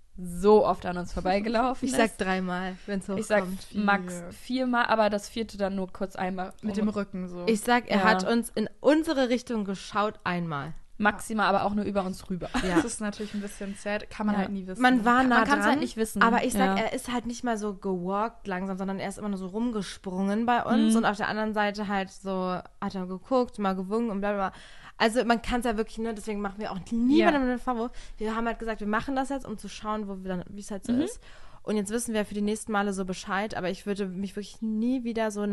so oft an uns vorbeigelaufen Ich ist. sag 3-mal, wenn es hochkommt. Ich sag max 4-mal, aber das 4. dann nur kurz einmal. Mit dem Rücken so. Ich sag, er Ja. hat uns in unsere Richtung geschaut einmal. Maximal, aber auch nur über uns rüber. Ja. Das ist natürlich ein bisschen sad. Kann man Ja. halt nie wissen. Man war nah Man kann's dran, halt nicht wissen. aber ich sag, Ja. er ist halt nicht mal so gewalkt langsam, sondern er ist immer nur so rumgesprungen bei uns und auf der anderen Seite halt so, hat er geguckt, mal gewunken und bla bla bla. Also man kann es ja wirklich, ne, deswegen machen wir auch niemandem einen Vorwurf. Wir haben halt gesagt, wir machen das jetzt, um zu schauen, wie es halt so ist. Und jetzt wissen wir für die nächsten Male so Bescheid, aber ich würde mich wirklich nie wieder so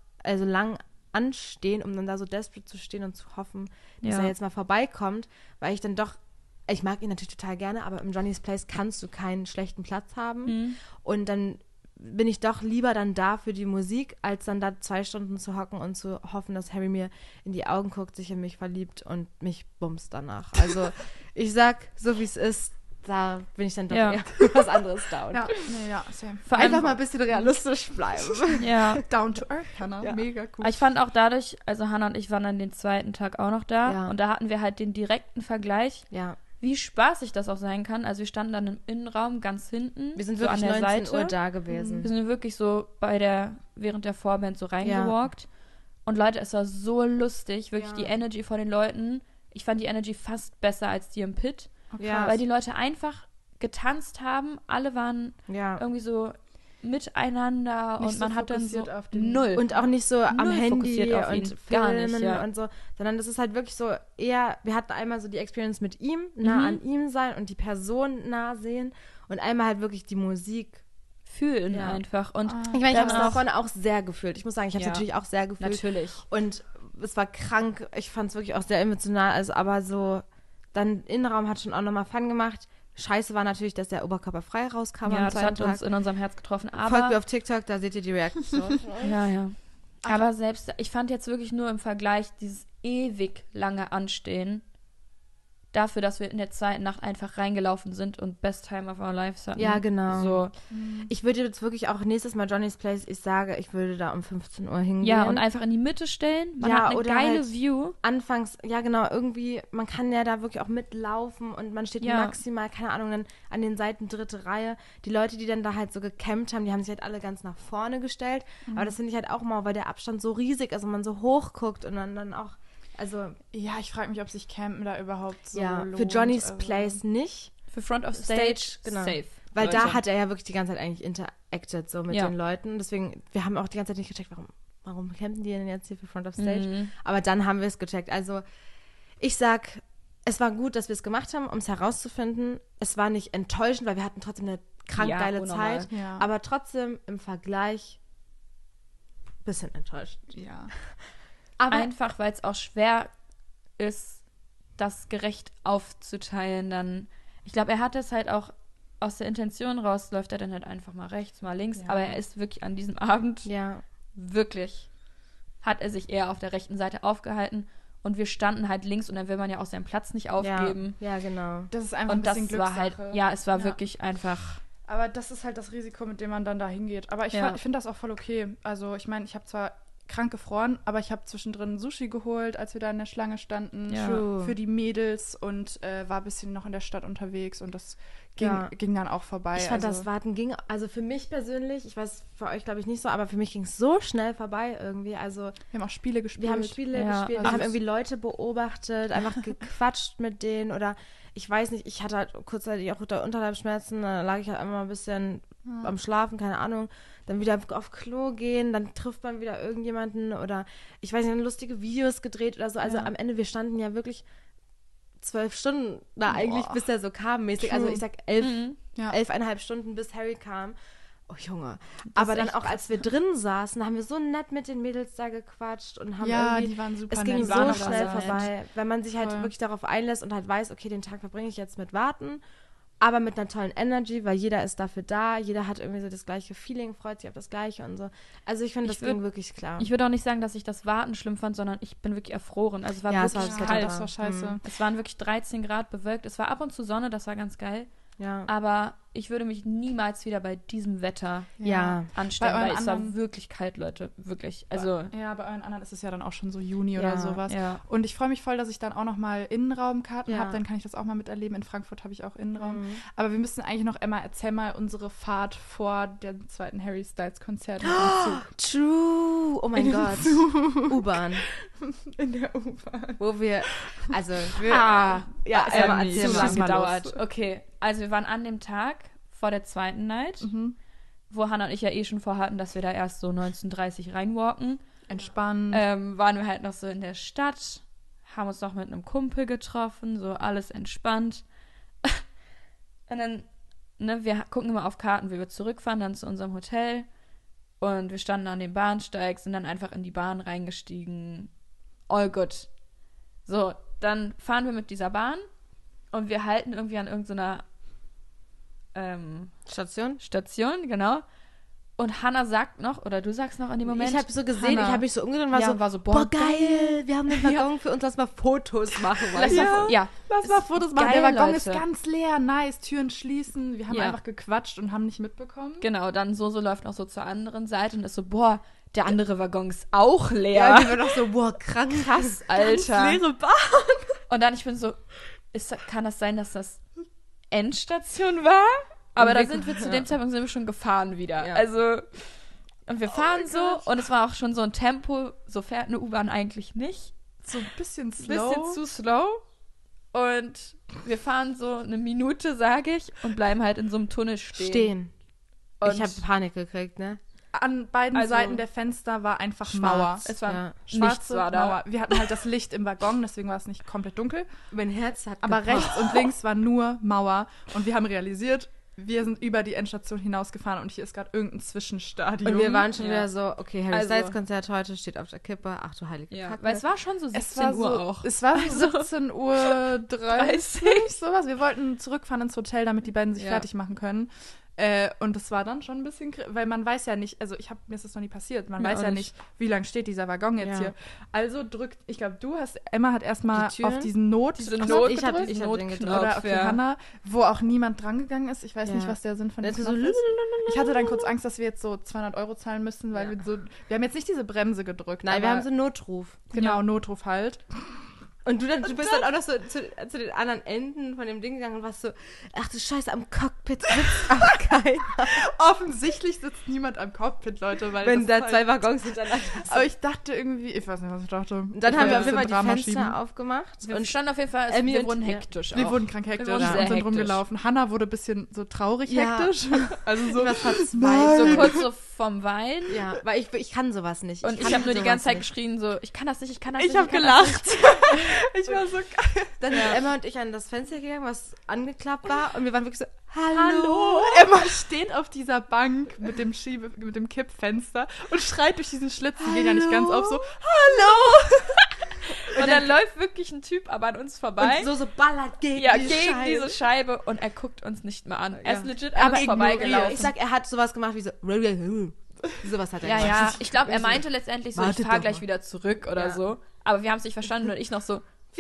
lang anstehen, um dann da so desperate zu stehen und zu hoffen, dass Ja. er jetzt mal vorbeikommt, weil ich mag ihn natürlich total gerne, aber im Johnny's Place kannst du keinen schlechten Platz haben. Und dann bin ich doch lieber dann da für die Musik, als dann da 2 Stunden zu hocken und zu hoffen, dass Harry mir in die Augen guckt, sich in mich verliebt und mich bumst danach. Also ich sag, so wie es ist, da bin ich dann doch eher für was anderes down. Ja, nee, ja, same. Vor allem, Einfach mal ein bisschen realistisch bleiben. ja. Down to earth, Hannah. Ja. Mega cool. Aber ich fand auch dadurch, also Hannah und ich waren dann den 2. Tag auch noch da Ja. und da hatten wir halt den direkten Vergleich, Ja, wie spaßig das auch sein kann. Also wir standen dann im Innenraum ganz hinten, wir sind so wirklich an der 19 Seite. Uhr da gewesen. Wir sind wirklich so während der Vorband so reingewalkt. Und Leute, es war so lustig, wirklich Ja. die Energy von den Leuten. Ich fand die Energy fast besser als die im Pit, Ja. weil die Leute einfach getanzt haben. Alle waren Ja. irgendwie so miteinander Nicht und so man hat dann so fokussiert auf den- null. Und auch nicht so am Null Handy fokussiert auf ihn. und Gar Filmen nicht, ja. und so, sondern das ist halt wirklich so eher, wir hatten einmal so die Experience mit ihm, nah Mhm. an ihm sein und die Person nah sehen und einmal halt wirklich die Musik. fühlen Ja. einfach. Und Ich meine, ich habe Dann es auch- davon auch sehr gefühlt. Ich muss sagen, ich habe es Ja. natürlich auch sehr gefühlt. natürlich. Und es war krank. Ich fand es wirklich auch sehr emotional. Also, aber so, dann Innenraum hat schon auch nochmal Fun gemacht. Scheiße war natürlich, dass der Oberkörper frei rauskam Ja, am das zweiten hat uns Tag. in unserem Herz getroffen. Folgt mir Aber auf TikTok, da seht ihr die Reaktion. ja, ja. Aber selbst, ich fand jetzt wirklich nur im Vergleich dieses ewig lange Anstehen dafür, dass wir in der zweiten Nacht einfach reingelaufen sind und Best Time of Our Lives hatten. Ja, genau. So. Ich würde jetzt wirklich auch nächstes Mal Johnny's Place, ich sage, ich würde da um 15 Uhr hingehen. Ja, und einfach in die Mitte stellen. Man Ja, hat eine oder geile halt- View. Anfangs, ja genau, irgendwie, man kann ja da wirklich auch mitlaufen und man steht Ja. maximal, keine Ahnung, dann an den Seiten 3. Reihe. Die Leute, die dann da halt so gecampt haben, die haben sich halt alle ganz nach vorne gestellt. Aber das finde ich halt auch mal, weil der Abstand so riesig ist und man so hoch guckt und dann auch, also Ja, ich frage mich, ob sich Campen da überhaupt so ja, lohnt. für Johnny's also. Place nicht. Für Front of Stage, Stage, genau. safe. Weil da Leute. hat er ja wirklich die ganze Zeit eigentlich interacted so mit Ja. den Leuten. Deswegen, wir haben auch die ganze Zeit nicht gecheckt, warum campen die denn jetzt hier für Front of Stage? Mhm. Aber dann haben wir es gecheckt. Also ich sag, es war gut, dass wir es gemacht haben, um es herauszufinden. Es war nicht enttäuschend, weil wir hatten trotzdem eine krank Ja, geile unnormal. Zeit. Ja. Aber trotzdem im Vergleich bisschen enttäuscht. Ja. Aber Einfach, weil es auch schwer ist, das gerecht aufzuteilen. Dann, ich glaube, er hat es halt auch aus der Intention raus, läuft er dann halt einfach mal rechts, mal links. Ja. Aber er ist wirklich an diesem Abend ja, wirklich, hat er sich eher auf der rechten Seite aufgehalten und wir standen halt links und dann will man ja auch seinen Platz nicht aufgeben. Ja, genau. Das ist einfach Und ein bisschen das war halt, Glückssache. ja, es war Ja. wirklich einfach, Aber das ist halt das Risiko, mit dem man dann da hingeht. Aber ich Ja. finde das auch voll okay. Also ich meine, ich habe zwar krank gefroren, aber ich habe zwischendrin Sushi geholt, als wir da in der Schlange standen. Ja. True. Für die Mädels und war ein bisschen noch in der Stadt unterwegs und das ging, Ja. ging dann auch vorbei. Ich fand, also, das Warten ging, also für mich persönlich, ich weiß, für euch glaube ich nicht so, aber für mich ging es so schnell vorbei irgendwie. Also wir haben auch Spiele gespielt. wir haben Spiele Ja, gespielt, also wir haben es- irgendwie Leute beobachtet, einfach gequatscht mit denen oder ich weiß nicht, ich hatte halt kurzzeitig auch Unterleibsschmerzen, da lag ich halt einmal ein bisschen am Schlafen, keine Ahnung, dann wieder auf Klo gehen, dann trifft man wieder irgendjemanden oder ich weiß nicht, lustige Videos gedreht oder so. Also Ja. am Ende, wir standen ja wirklich 12 Stunden da eigentlich, bis der so kam mäßig. Also ich sag 11, Ja. 11,5 Stunden, bis Harry kam. Oh Junge. Das Aber ist dann echt auch, als wir drin saßen, haben wir so nett mit den Mädels da gequatscht und haben Ja, irgendwie die waren super es nett. ging Die so waren auch schnell sehr nett. vorbei, wenn man sich halt Voll. wirklich darauf einlässt und halt weiß, okay, den Tag verbringe ich jetzt mit Warten. aber mit einer tollen Energy, weil jeder ist dafür da, jeder hat irgendwie so das gleiche Feeling, freut sich auf das Gleiche und so. Also ich finde, das ging wirklich klar. Ich würde auch nicht sagen, dass ich das Warten schlimm fand, sondern ich bin wirklich erfroren. Also es war wirklich kalt. Das war scheiße. Es waren wirklich 13 Grad bewölkt. Es war ab und zu Sonne, das war ganz geil. Ja. Aber ich würde mich niemals wieder bei diesem Wetter anstellen, weil es war wirklich kalt, Leute. Wirklich. Also Ja, bei euren anderen ist es ja dann auch schon so Juni oder sowas. Ja. Und ich freue mich voll, dass ich dann auch noch mal Innenraumkarten habe. Dann kann ich das auch mal miterleben. In Frankfurt habe ich auch Innenraum. Aber wir müssen eigentlich noch, Emma, erzähl mal unsere Fahrt vor dem zweiten Harry Styles Konzert mit dem Zug. True! Oh mein Gott. U-Bahn. In der U-Bahn. Wo wir, also, ja, Emma, zu erzähl lange mal. gedauert. Okay, also wir waren an dem Tag vor der zweiten Night, wo Hannah und ich ja schon vorhatten, dass wir da erst so 19:30 reinwalken. Entspannt. Waren wir halt noch so in der Stadt, haben uns noch mit einem Kumpel getroffen, so alles entspannt. Und dann, wir gucken immer auf Karten, wie wir zurückfahren, dann zu unserem Hotel. Und wir standen an dem Bahnsteig, sind dann einfach in die Bahn reingestiegen. All good. So, dann fahren wir mit dieser Bahn und wir halten irgendwie an irgendeiner Station, genau. Und Hannah sagt noch, oder du sagst noch an dem Moment. Ich habe so gesehen, ich habe mich so umgedreht und war so, boah, geil, wir haben den Waggon für uns, lass mal Fotos machen. Lass mal Fotos machen. Geil, Der Waggon Leute. ist ganz leer, nice, Türen schließen. Wir haben einfach gequatscht und haben nicht mitbekommen. Genau, dann so läuft noch so zur anderen Seite und ist so, boah, der andere Waggon ist auch leer. Ja, die war doch so, boah, krass, Alter. leere Bahn. Und dann, ich bin so, kann das sein, dass das Endstation war? Aber da sind wir zu dem Zeitpunkt schon gefahren wieder. Ja. Also, und wir fahren so und es war auch schon so ein Tempo, so fährt eine U-Bahn eigentlich nicht. So ein bisschen slow. Bisschen zu slow. Und wir fahren so eine Minute, sage ich, und bleiben halt in so einem Tunnel stehen. Und ich habe Panik gekriegt, ne? An beiden Seiten der Fenster war einfach Mauer. Es war schwarze war Mauer. Wir hatten halt das Licht im Waggon, deswegen war es nicht komplett dunkel. Mein Herz hat aber rechts und links war nur Mauer. Und wir haben realisiert, wir sind über die Endstation hinausgefahren und hier ist gerade irgendein Zwischenstadium. Und wir waren schon wieder so, okay, Harry Styles Konzert heute steht auf der Kippe. Ach du heilige Kacke. Weil es war schon so 17 Uhr auch. Es war so 17:30 Uhr, sowas. Wir wollten zurückfahren ins Hotel, damit die beiden sich fertig machen können. Und das war dann schon ein bisschen, weil man weiß ja nicht, also mir ist das noch nie passiert, man weiß ja nicht, wie lang steht dieser Waggon jetzt hier. Also ich glaube, Emma hat erstmal auf diesen Diese Not ich gedrückt. habe den gedrückt. Oder auf Hannah, wo auch niemand drangegangen ist. Ich weiß nicht, was der Sinn von dem Knopf ist. Ich hatte dann kurz Angst, dass wir jetzt so 200 € zahlen müssten, weil wir haben jetzt nicht diese Bremse gedrückt. Nein, wir haben so einen Notruf. Genau, Notruf halt. Und du bist dann auch noch so zu den anderen Enden von dem Ding gegangen und warst so, ach du Scheiße, am Cockpit sitzt auch keiner. Offensichtlich sitzt niemand am Cockpit, Leute. Weil wenn da 2 Waggons hintereinander sind. Aber ich dachte irgendwie, ich weiß nicht, was ich dachte. Und dann haben wir auf jeden Fall die Fenster aufgemacht. Und stand auf jeden Fall, wir wurden hektisch auch. Wir wurden krank hektisch und sind rumgelaufen. Hannah wurde ein bisschen so traurig hektisch. Also so so kurz so vom Wein. Ja, weil ich kann sowas nicht. Und ich habe nur die ganze Zeit geschrien so, ich kann das nicht. Ich habe gelacht. Ich war so geil. Dann sind Emma und ich an das Fenster gegangen, was angeklappt war. Und wir waren wirklich so, hallo. Emma steht auf dieser Bank mit dem Kippfenster und schreit durch diesen Schlitz. Die gehen ja nicht ganz auf so, hallo. Und dann läuft wirklich ein Typ aber an uns vorbei. Und so ballert gegen diese Scheibe. Und er guckt uns nicht mehr an. Er ist legit aber vorbeigelaufen. Ich sag, er hat sowas gemacht wie so, sowas hat er gemacht. Ja, ich glaube, er meinte letztendlich so, ich fahr gleich wieder zurück oder so. Aber wir haben es nicht verstanden und ich noch so, wie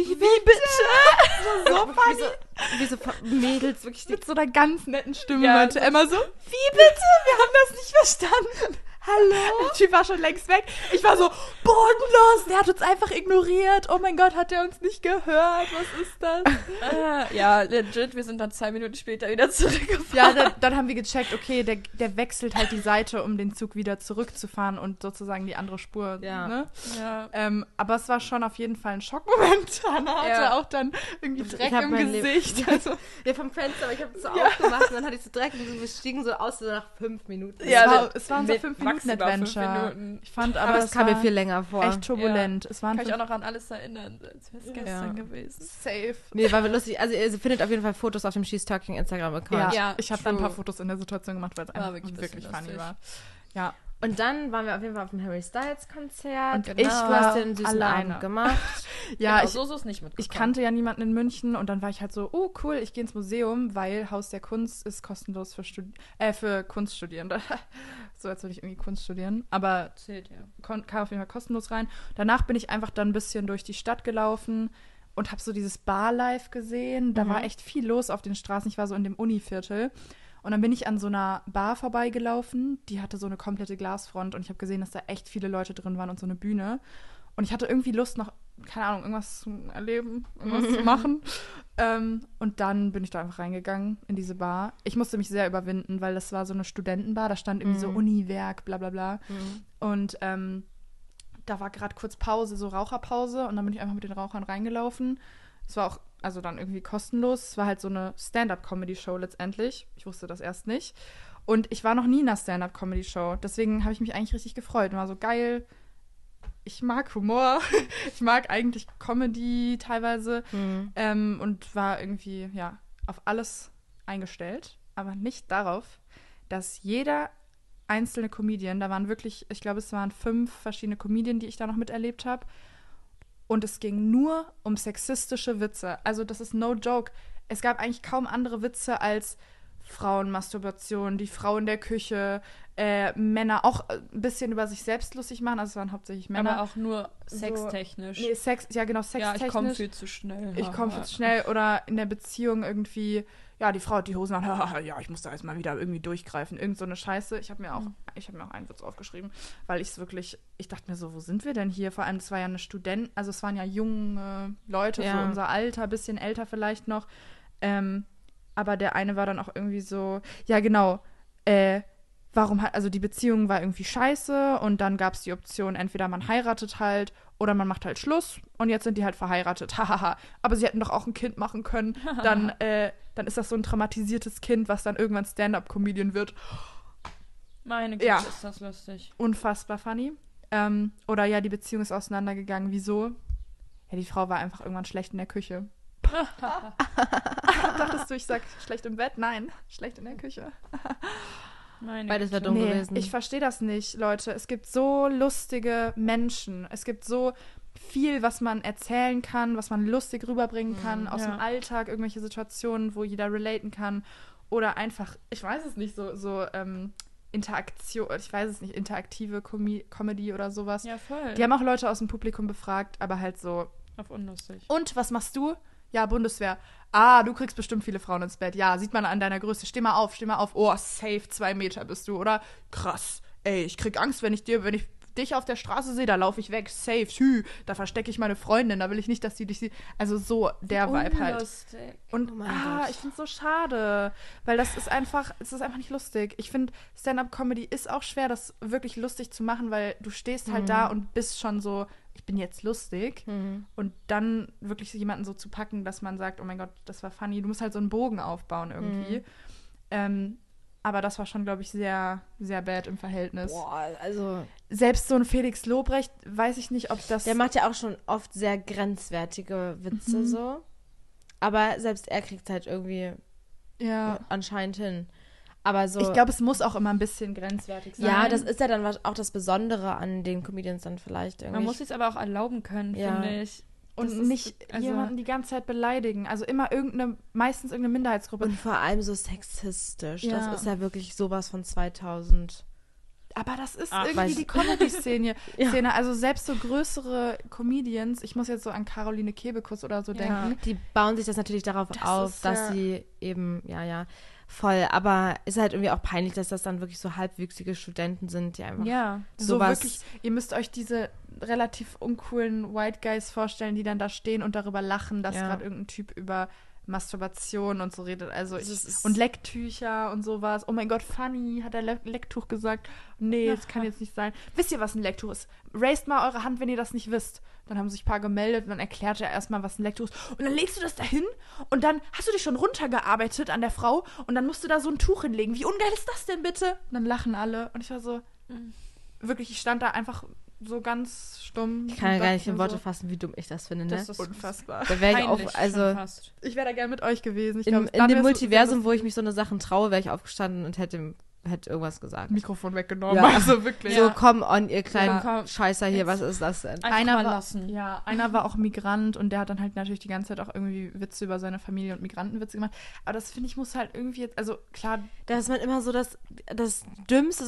bitte? So funny. Wie so Mädels wirklich mit so einer ganz netten Stimme meinte Emma so, wie bitte? Wir haben das nicht verstanden. Hallo? Der Typ war schon längst weg. Ich war so, bodenlos. Der hat uns einfach ignoriert. Oh mein Gott, hat er uns nicht gehört? Was ist das? Ja, legit. Wir sind dann 2 Minuten später wieder zurückgefahren. Ja, dann haben wir gecheckt, okay, der wechselt halt die Seite, um den Zug wieder zurückzufahren und sozusagen die andere Spur. Ja. Ne? Ja. Aber es war schon auf jeden Fall ein Schockmoment. Hannah hatte auch dann irgendwie Dreck im Gesicht. Also, ja, vom Fenster, aber ich habe es so aufgemacht und dann hatte ich so Dreck und wir stiegen so aus so nach 5 Minuten. Ja, es war unser 5-Minuten-Adventure. Ich fand aber das kam mir viel länger vor. Echt turbulent. Ja. Es waren kann ich auch noch an alles erinnern, als wäre es gestern gewesen. Safe. Nee, war lustig. Also ihr findet auf jeden Fall Fotos auf dem She's Talking Instagram-Account. Ja, ich habe dann ein paar Fotos in der Situation gemacht, weil es einfach wirklich funny war. Ja. Und dann waren wir auf jeden Fall auf dem Harry Styles Konzert. Und du ich hast war den süßen alleine. Abend gemacht. Ja, Genau, so ist es nicht mitgekommen. ich kannte ja niemanden in München und dann war ich halt so, oh cool, ich gehe ins Museum, weil Haus der Kunst ist kostenlos für Kunststudierende. So, als würde ich irgendwie Kunst studieren. Aber Zählt, ja. kam auf jeden Fall kostenlos rein. Danach bin ich einfach dann ein bisschen durch die Stadt gelaufen und habe so dieses Barlife gesehen. Da war echt viel los auf den Straßen. Ich war so in dem Univiertel. Und dann bin ich an so einer Bar vorbeigelaufen. Die hatte so eine komplette Glasfront. Und ich habe gesehen, dass da echt viele Leute drin waren und so eine Bühne. Und ich hatte irgendwie Lust noch, keine Ahnung, irgendwas zu erleben, irgendwas zu machen. Und dann bin ich da einfach reingegangen in diese Bar. Ich musste mich sehr überwinden, weil das war so eine Studentenbar. Da stand irgendwie so Uniwerk, bla bla bla. Und da war gerade kurz Pause, so Raucherpause. Und dann bin ich einfach mit den Rauchern reingelaufen. Es war auch, also dann irgendwie kostenlos. Es war halt so eine Stand-up-Comedy-Show letztendlich. Ich wusste das erst nicht. Und ich war noch nie in einer Stand-up-Comedy-Show. Deswegen habe ich mich eigentlich richtig gefreut. Und war so geil. Ich mag Humor. Ich mag eigentlich Comedy teilweise. Und war irgendwie, ja, auf alles eingestellt. Aber nicht darauf, dass jeder einzelne Comedian, da waren wirklich, ich glaube, es waren 5 verschiedene Comedien, die ich da noch miterlebt habe. Und es ging nur um sexistische Witze. Also das ist no joke. Es gab eigentlich kaum andere Witze als Frauenmasturbation, die Frau in der Küche, Männer auch ein bisschen über sich selbst lustig machen. Also es waren hauptsächlich Männer. Aber auch nur sextechnisch. Nee, Sex, ja genau, sextechnisch. Ja, ich komme viel zu schnell. Ich komme viel zu schnell. Oder in der Beziehung irgendwie, ja, die Frau hat die Hosen an, ja, ich muss da erstmal wieder irgendwie durchgreifen. Irgend so eine Scheiße. Ich habe mir auch einen Witz aufgeschrieben, weil ich dachte mir so, wo sind wir denn hier? Vor allem, es war ja eine also es waren ja junge Leute, so unser Alter, bisschen älter vielleicht noch. Aber der eine war dann auch irgendwie so, ja genau, also die Beziehung war irgendwie scheiße und dann gab es die Option, entweder man heiratet halt oder man macht halt Schluss und jetzt sind die halt verheiratet, hahaha. Aber sie hätten doch auch ein Kind machen können, dann ist das so ein traumatisiertes Kind, was dann irgendwann Stand-up-Comedian wird. Meine Güte, ist das lustig. Unfassbar funny. Oder ja, die Beziehung ist auseinandergegangen. Wieso? Ja, die Frau war einfach irgendwann schlecht in der Küche. Dachtest du, ich sag schlecht im Bett? Nein, schlecht in der Küche. Beides wäre dumm gewesen. Ich verstehe das nicht, Leute. Es gibt so lustige Menschen. Es gibt so viel, was man erzählen kann, was man lustig rüberbringen kann aus dem Alltag, irgendwelche Situationen, wo jeder relaten kann. Oder einfach, ich weiß es nicht, so Interaktion, ich weiß es nicht, interaktive Comedy oder sowas. Ja, voll. Die haben auch Leute aus dem Publikum befragt, aber halt so. Auf unlustig. Und, was machst du? Ja, Bundeswehr. Ah, du kriegst bestimmt viele Frauen ins Bett. Ja, sieht man an deiner Größe. Steh mal auf. Oh, safe 2 Meter bist du, oder? Krass. Ey, ich krieg Angst, wenn ich dich auf der Straße sehe, da laufe ich weg. Safe. Da verstecke ich meine Freundin. Da will ich nicht, dass die dich sieht. Also so der Vibe halt. Und ich find's so schade. Weil es ist einfach nicht lustig. Ich finde, Stand-up-Comedy ist auch schwer, das wirklich lustig zu machen, weil du stehst halt da und bist schon so, ich bin jetzt lustig. Und dann wirklich jemanden so zu packen, dass man sagt, oh mein Gott, das war funny. Du musst halt so einen Bogen aufbauen irgendwie. Aber das war schon, glaube ich, sehr, sehr bad im Verhältnis. Boah, also selbst so ein Felix Lobrecht, weiß ich nicht, ob das... Der macht ja auch schon oft sehr grenzwertige Witze so. Aber selbst er kriegt halt irgendwie anscheinend hin. Aber so, ich glaube, es muss auch immer ein bisschen grenzwertig sein. Ja, das ist ja dann auch das Besondere an den Comedians dann vielleicht irgendwie. Man muss es aber auch erlauben können, finde ich. Und nicht jemanden die ganze Zeit beleidigen. Also immer meistens irgendeine Minderheitsgruppe. Und vor allem so sexistisch. Ja. Das ist ja wirklich sowas von 2000. Aber das ist irgendwie die Comedy-Szene. Ja. Also selbst so größere Comedians, ich muss jetzt so an Caroline Kebekus oder so denken. Die bauen sich das natürlich darauf auf, dass sie eben, voll. Aber ist halt irgendwie auch peinlich, dass das dann wirklich so halbwüchsige Studenten sind, die einfach so wirklich, ihr müsst euch diese relativ uncoolen White Guys vorstellen, die dann da stehen und darüber lachen, dass gerade irgendein Typ über Masturbation und so redet. Also und Lecktücher und sowas. Oh mein Gott, funny, hat er Lecktuch gesagt. Nee, das kann jetzt nicht sein. Wisst ihr, was ein Lecktuch ist? Raised mal eure Hand, wenn ihr das nicht wisst. Dann haben sich ein paar gemeldet und dann erklärt er erstmal, was ein Lecktuch ist. Und dann legst du das da hin und dann hast du dich schon runtergearbeitet an der Frau und dann musst du da so ein Tuch hinlegen. Wie ungeil ist das denn bitte? Und dann lachen alle. Und ich war so, wirklich, ich stand da einfach so ganz stumm. Ich kann ja gar nicht in Worte fassen, wie dumm ich das finde, ne? Das ist unfassbar. Da wäre ich auch, ich wäre da gerne mit euch gewesen. Ich in dem Multiversum, wo ich mich so eine Sachen traue, wäre ich aufgestanden und hätte hätte irgendwas gesagt. Mikrofon weggenommen, Ja. also wirklich. So, komm on, ihr kleinen Ja. Scheißer hier, was ist das denn? Einfach mal war, lassen. Ja, einer war auch Migrant und der hat dann halt natürlich die ganze Zeit auch irgendwie Witze über seine Familie und Migrantenwitze gemacht. Aber das, finde ich, muss halt irgendwie jetzt, also klar, Da ist man immer so das Dümmste,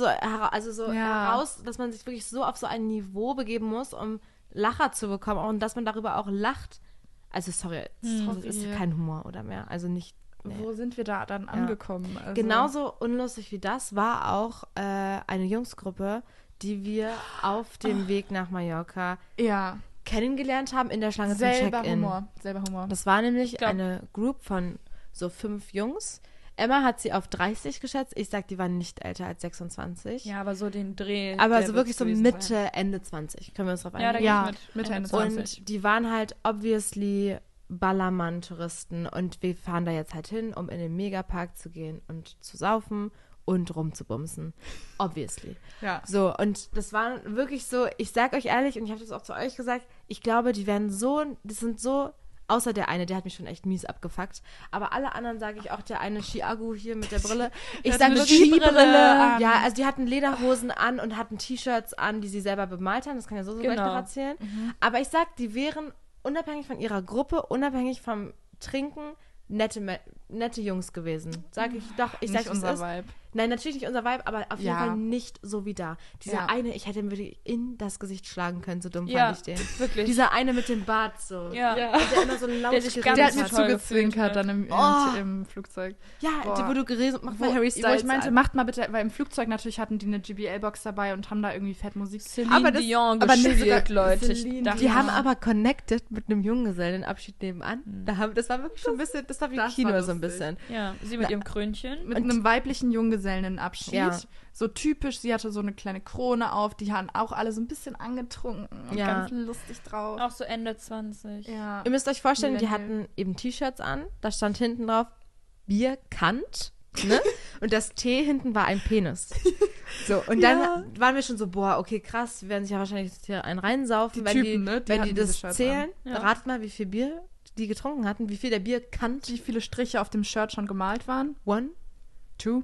Ja. heraus, dass man sich wirklich so auf so ein Niveau begeben muss, um Lacher zu bekommen und dass man darüber auch lacht. Also, sorry, das ist Ja. kein Humor oder mehr. Also nicht. Nee. wo sind wir da dann angekommen? Also, Genauso unlustig wie das war auch eine Jungsgruppe, die wir auf dem Weg nach Mallorca Ja, kennengelernt haben in der Schlange zum selber Check-in. Humor. Das war nämlich glaub- eine Group von so 5 Jungs. Emma hat sie auf 30 geschätzt. Ich sag, die waren nicht älter als 26. Ja, aber so den Dreh. Aber der so wirklich wird's so gewesen Mitte, sein. Ende 20. Können wir uns drauf Ja, da einigen? gehe Ja, ich mit. Mitte, Ende Ende 20. Und die waren halt obviously Ballermann-Touristen und wir fahren da jetzt halt hin, um in den Megapark zu gehen und zu saufen und rumzubumsen. Obviously. Ja. So, und das war wirklich so, ich sag euch ehrlich, und ich habe das auch zu euch gesagt, ich glaube, die sind so, außer der eine, der hat mich schon echt mies abgefuckt, aber alle anderen sage ich auch, der eine Chiago hier mit der Brille, ich hat sag eine wirklich, Skibrille an. ja, also die hatten Lederhosen an und hatten T-Shirts an, die sie selber bemalt haben, das kann ja so gleich Genau. noch erzählen, aber ich sag, die wären unabhängig von ihrer Gruppe, unabhängig vom Trinken, nette Jungs gewesen. Sag ich doch, ich sag, Nicht wie es unser ist. Vibe. Nein, natürlich nicht unser Vibe, aber auf jeden Ja. Fall nicht so wie da. Dieser Ja. eine, ich hätte ihm wirklich in das Gesicht schlagen können, so dumm Ja, fand ich den. wirklich. Dieser eine mit dem Bart so. Ja. Der immer so laut Der sich geredet ganz Der hat mir toll zugezwinkert gefühlt dann im, Oh. im Flugzeug. Ja, Boah. wo du geredet mach mal Wo Harry ich Styles meinte, an. macht mal bitte, weil im Flugzeug natürlich hatten die eine JBL-Box dabei und haben da irgendwie fett Musik. Celine Aber das- Dion aber nee, gespielt, sogar Leute. Ich Celine dachte, Die haben aber connected mit einem Junggesellenabschied nebenan. Mhm. Das war wirklich schon ein bisschen, das war wie das Kino war so ein lustig. bisschen. ja, sie mit ihrem Krönchen. Mit einem weiblichen Junggesellenabschied. Ja. So typisch, sie hatte so eine kleine Krone auf, die haben auch alle so ein bisschen angetrunken und Ja. ganz lustig drauf. Auch so Ende 20. Ja. Ihr müsst euch vorstellen, die Millennial. hatten eben T-Shirts an. Da stand hinten drauf Bierkant. Ne? Und das T hinten war ein Penis. So, und dann Ja. waren wir schon so, boah, okay, krass, wir werden sich ja wahrscheinlich jetzt hier einen reinsaufen, Die wenn Typen, die, ne? Die wenn hatten die das diese Shirts zählen. an. Ja. Ratet mal, wie viel Bier die getrunken hatten, wie viel der Bierkant. Wie viele Striche auf dem Shirt schon gemalt waren? 1, 2,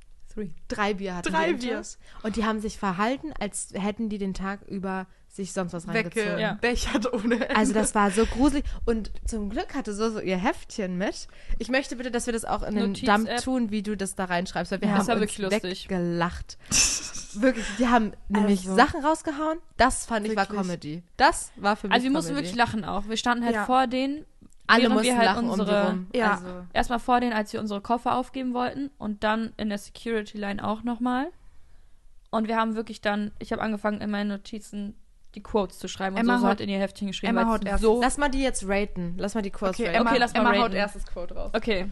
3. 3 Bier hatten 3 die Bier. Intus. Und die haben sich verhalten, als hätten die den Tag über sich sonst was reingezogen. Ja. Wegbechert ohne Ende. Also das war so gruselig. Und zum Glück hatte so ihr Heftchen mit. Ich möchte bitte, dass wir das auch in den Notiz-App. Dump tun, wie du das da reinschreibst, weil wir Ja, haben das war uns wirklich lustig. weggelacht. Wirklich, die haben nämlich Also. Sachen rausgehauen. Das fand ich war Wirklich. Comedy. Das war für mich Also wir mussten Comedy. wirklich lachen auch. Wir standen halt Ja. vor denen. Alle während mussten wir halt lachen um die unsere- rum. Ja. Also, Erstmal vor denen, als wir unsere Koffer aufgeben wollten und dann in der Security Line auch nochmal. Und wir haben wirklich dann, ich habe angefangen in meinen Notizen die Quotes zu schreiben und Emma so haut- hat in ihr Heftchen geschrieben. Emma weil haut es erst- so lass mal die jetzt raten. Lass mal die kurz Okay, raten. Emma, lass mal Emma haut raten. erstes Quote raus. Okay.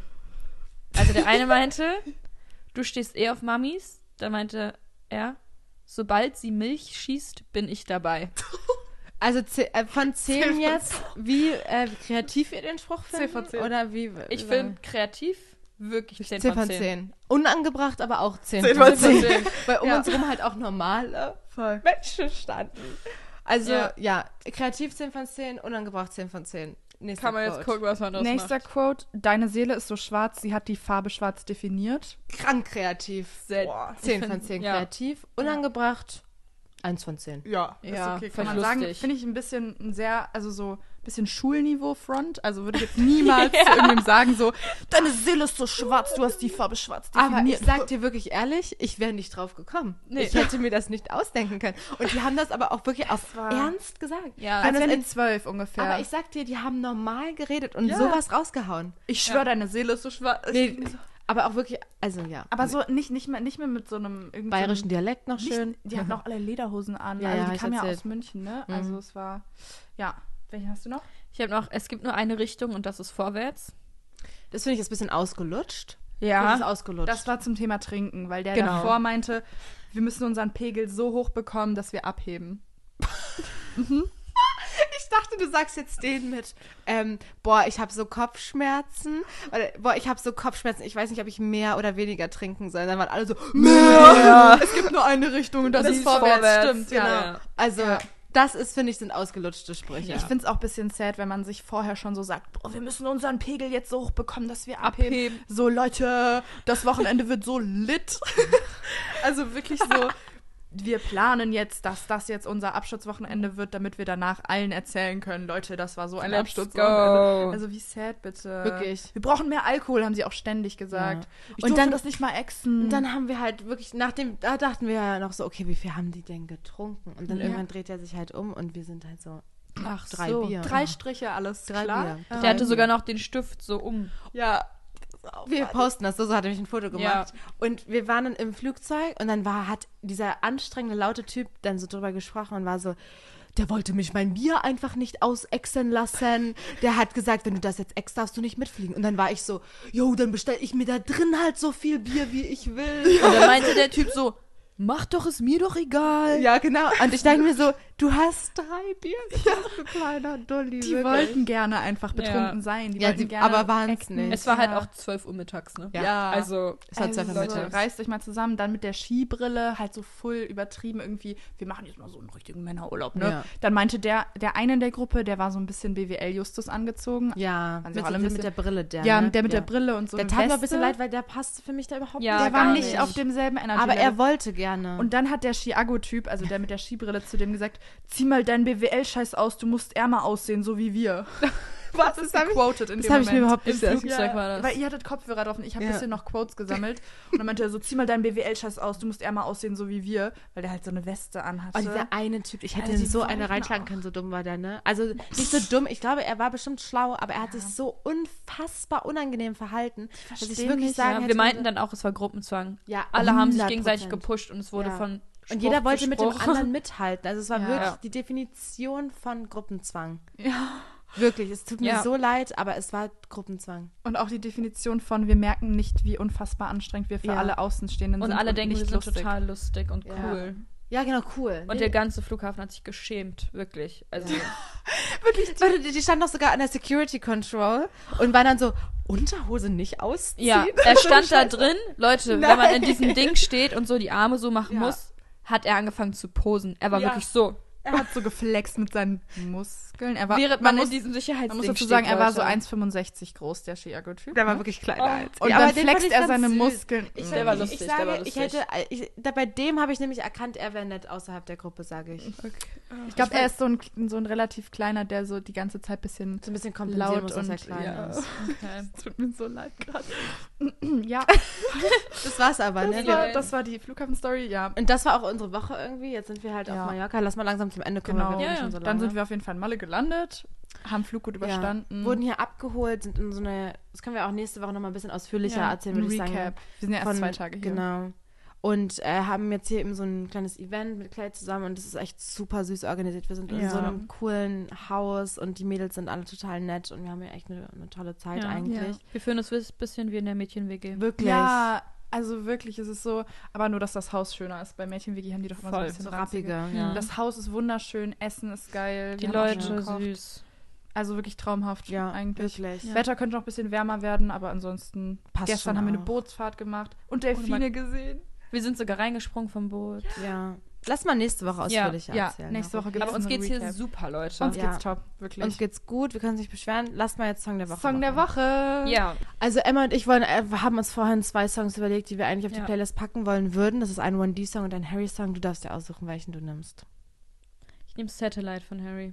Also der eine meinte, du stehst eh auf Mamis. Dann meinte er, sobald sie Milch schießt, bin ich dabei. Also von 10 jetzt, wie kreativ ihr den Spruch 10 findet? von 10. Oder wie? Ich finde kreativ wirklich 10 10 von von 10. 10. Unangebracht, aber auch 10 10 von von 10. 10. Weil um Ja. uns rum halt auch normale Voll. Menschen standen. Also, Ja. ja, kreativ 10 von 10, unangebracht 10 von 10. Nächster Kann man jetzt Quote. gucken, was man daraus Nächster macht. Quote. Deine Seele ist so schwarz, sie hat die Farbe schwarz definiert. Krank kreativ. Boah. 10 Ich von find- 10 ja. kreativ. Unangebracht 1 von 10. Ja, Ja, ist okay. fand Kann ich man sagen, lustig. finde ich ein bisschen ein sehr, also so ein bisschen Schulniveau-Front. Also würde ich jetzt niemals zu irgendjemandem sagen, so, deine Seele ist so schwarz, du hast die Farbe schwarz Aber definiert. ich sag dir wirklich ehrlich, ich wäre nicht drauf gekommen. Nee. Ich hätte mir das nicht ausdenken können. Und die haben das aber auch wirklich auf war- ernst gesagt. Ja, Als das wären die in- 12 ungefähr. Aber ich sag dir, die haben normal geredet und Ja. sowas rausgehauen. ich schwöre, deine Seele ist so schwarz. Nee, aber auch wirklich, also ja. Aber so nicht mehr mit so einem irgendeinem bayerischen Dialekt noch nicht, schön. Die hatten auch alle Lederhosen an. Ja, also ja, die hab ich kamen ja erzählt. aus München, ne? Mhm. Also es war, ja. Welchen hast du noch? Ich habe noch, es gibt nur eine Richtung und das ist vorwärts. Das finde ich jetzt ein bisschen ausgelutscht. Das ist Ja, ausgelutscht. das war zum Thema Trinken, weil der Genau. davor meinte, wir müssen unseren Pegel so hoch bekommen, dass wir abheben. Ich dachte, du sagst jetzt den mit, boah, ich habe so Kopfschmerzen. Oder, boah, ich habe so Kopfschmerzen. Ich weiß nicht, ob ich mehr oder weniger trinken soll. Dann waren alle so, mehr. Es gibt nur eine Richtung und das Das ist ist vorwärts. vorwärts. Stimmt, Ja, genau. ja. Also, Ja. Das ist, finde ich, sind ausgelutschte Sprüche. Ich finde es auch ein bisschen sad, wenn man sich vorher schon so sagt, boah, wir müssen unseren Pegel jetzt so hoch bekommen, dass wir abheben. So, Leute, das Wochenende wird so lit. Also wirklich so, wir planen jetzt, dass das jetzt unser Absturzwochenende wird, damit wir danach allen erzählen können, Leute, das war so ein Let's Absturzwochenende. Also wie sad, bitte. Wirklich. Wir brauchen mehr Alkohol, haben sie auch ständig gesagt. Ja. Ich Und durfte dann- das nicht mal exen. Und dann haben wir halt wirklich, da dachten wir ja noch so, okay, wie viel haben die denn getrunken? Und dann irgendwann dreht er sich halt um und wir sind halt so, Ach 3 so. Bier. 3 Striche, alles 3 klar. Bier. Der hatte sogar noch den Stift so um. Ja. Wir posten das, so hat er mich ein Foto gemacht. Und wir waren dann im Flugzeug und dann hat dieser anstrengende, laute Typ dann so drüber gesprochen und war so, der wollte mich mein Bier einfach nicht ausexen lassen. Der hat gesagt, wenn du das jetzt ex, darfst du nicht mitfliegen. Und dann war ich so, jo, dann bestelle ich mir da drin halt so viel Bier, wie ich will. Und dann meinte der Typ so, mach doch, ist mir doch egal. Ja, genau. Und ich dachte mir so, du hast 3 Bier, du kleiner Dulli. Die wollten gerne einfach betrunken sein. Die Ja, wollten die- gerne aber waren's acten. nicht. Es war halt auch 12 Uhr mittags, ne? Ja. Also, Es war 12 Uhr Leute, mittags. reißt euch mal zusammen. Dann mit der Skibrille, halt so voll übertrieben irgendwie. Wir machen jetzt mal so einen richtigen Männerurlaub, ne? Ja. Dann meinte der eine in der Gruppe, der war so ein bisschen BWL-Justus angezogen. Ja, Waren sie auch alle ein bisschen- mit der Brille, der, Ja, ne? der mit der Brille und so Der eine tat mir ein Weste. bisschen leid, weil der passte für mich da überhaupt Ja, nicht. Der war gar nicht nicht. auf demselben Energy. Aber er wollte gerne. Und dann hat der Chiago-Typ, also der mit der Skibrille, zu dem gesagt, zieh mal deinen BWL-Scheiß aus, du musst ärmer aussehen, so wie wir. was? Das ist quoted in Das dem habe ich mir Moment. überhaupt nicht Im gesagt. Flugzeug war das. Weil ihr hattet Kopfhörer drauf und ich habe ein Ja. bisschen noch Quotes gesammelt. Und dann meinte er so, zieh mal deinen BWL-Scheiß aus, du musst ärmer aussehen, so wie wir. Weil der halt so eine Weste anhatte. Oh, dieser eine Typ, ich hätte Also ihm die so eine wollten reinschlagen können, so dumm war der, ne? Also nicht so dumm, ich glaube, er war bestimmt schlau, aber er hat sich so unfassbar unangenehm verhalten, dass ich versteh wirklich nicht, sagen ja, hätte, wir meinten dann auch, es war Gruppenzwang. ja, Alle haben sich 100%. gegenseitig gepusht und es wurde Ja. von Spruch Und jeder wollte zu mit dem Spruch. anderen mithalten. Also es war Ja. wirklich Ja. die Definition von Gruppenzwang. Ja. Wirklich, es tut mir Ja. so leid, aber es war Gruppenzwang. Und auch die Definition von, wir merken nicht, wie unfassbar anstrengend wir für Ja. alle Außenstehenden Und sind. alle denken, wir nicht sind lustig. total lustig und Ja. cool. Ja, genau, cool. Und der ganze Flughafen hat sich geschämt, wirklich. Also, Leute, die standen doch sogar an der Security Control und waren dann so, Unterhose nicht ausziehen? ja, er stand da drin. Leute, wenn man in Nein. diesem Ding steht und so die Arme so machen Ja. muss, hat er angefangen zu posen. Er war Ja. wirklich so. Er hat so geflext mit seinen Muskeln. Er war, Während man man muss, in diesem Sicherheitsding man muss dazu steht, sagen, er war so Leute. 1,65 groß, der Chiago-Typ. Der war ne? wirklich kleiner als Und ich. dann den fand flext ich er ganz seine süß. Muskeln. Der war Ich lustig, sage, der war lustig. bei dem habe ich nämlich erkannt, er wäre nett außerhalb der Gruppe, sage ich. Ich glaube, er ist so ein relativ kleiner, der so die ganze Zeit bisschen So ein bisschen kompensieren laut muss, dass er und klein ja. ist. Okay. Tut mir so leid gerade. Ja, Das war's aber, ne? das war die Flughafen-Story, ja. Und das war auch unsere Woche irgendwie. Jetzt sind wir halt Ja. auf Mallorca. Lass mal langsam zum Ende kommen, Genau. weil wir Ja, reden ja. schon so lange. Dann sind wir auf jeden Fall in Malle gelandet, haben Flug gut überstanden. Ja. Wurden hier abgeholt, sind in so eine, das können wir auch nächste Woche nochmal ein bisschen ausführlicher erzählen, ein würde ich sagen. Recap. Wir sind ja erst 2 Tage hier. Genau. Und haben jetzt hier eben so ein kleines Event mit Clay zusammen und das ist echt super süß organisiert. Wir sind in Ja. so einem coolen Haus und die Mädels sind alle total nett und wir haben hier echt eine tolle Zeit eigentlich. Wir fühlen uns ein bisschen wie in der Mädchen-WG. Wirklich. Ja, also wirklich, es ist so, aber nur, dass das Haus schöner ist. Bei Mädchen-WG haben die doch immer so ein Voll. bisschen So ranzige. rappige. Ja. Das Haus ist wunderschön, Essen ist geil. Die wir haben auch schon Leute, gekocht. süß. Also wirklich traumhaft Ja, eigentlich. wirklich. Ja. Wetter könnte noch ein bisschen wärmer werden, aber ansonsten, Passt gestern schon haben wir eine auch. Bootsfahrt gemacht und Delfine gesehen. Wir sind sogar reingesprungen vom Boot. Ja. Lass mal nächste Woche ausführlicher Ja, erzählen. nächste Woche geht's Aber uns in so geht's Recap. hier super, Leute. Uns Ja. geht's top, wirklich. Uns geht's gut, wir können uns nicht beschweren. Lass mal jetzt Song der Woche Song der machen. Woche. Ja, Also Emma und ich haben uns vorhin 2 Songs überlegt, die wir eigentlich auf die Ja. Playlist packen wollen würden. Das ist ein 1D-Song und ein Harry-Song. Du darfst dir aussuchen, welchen du nimmst. ich nehme Satellite von Harry.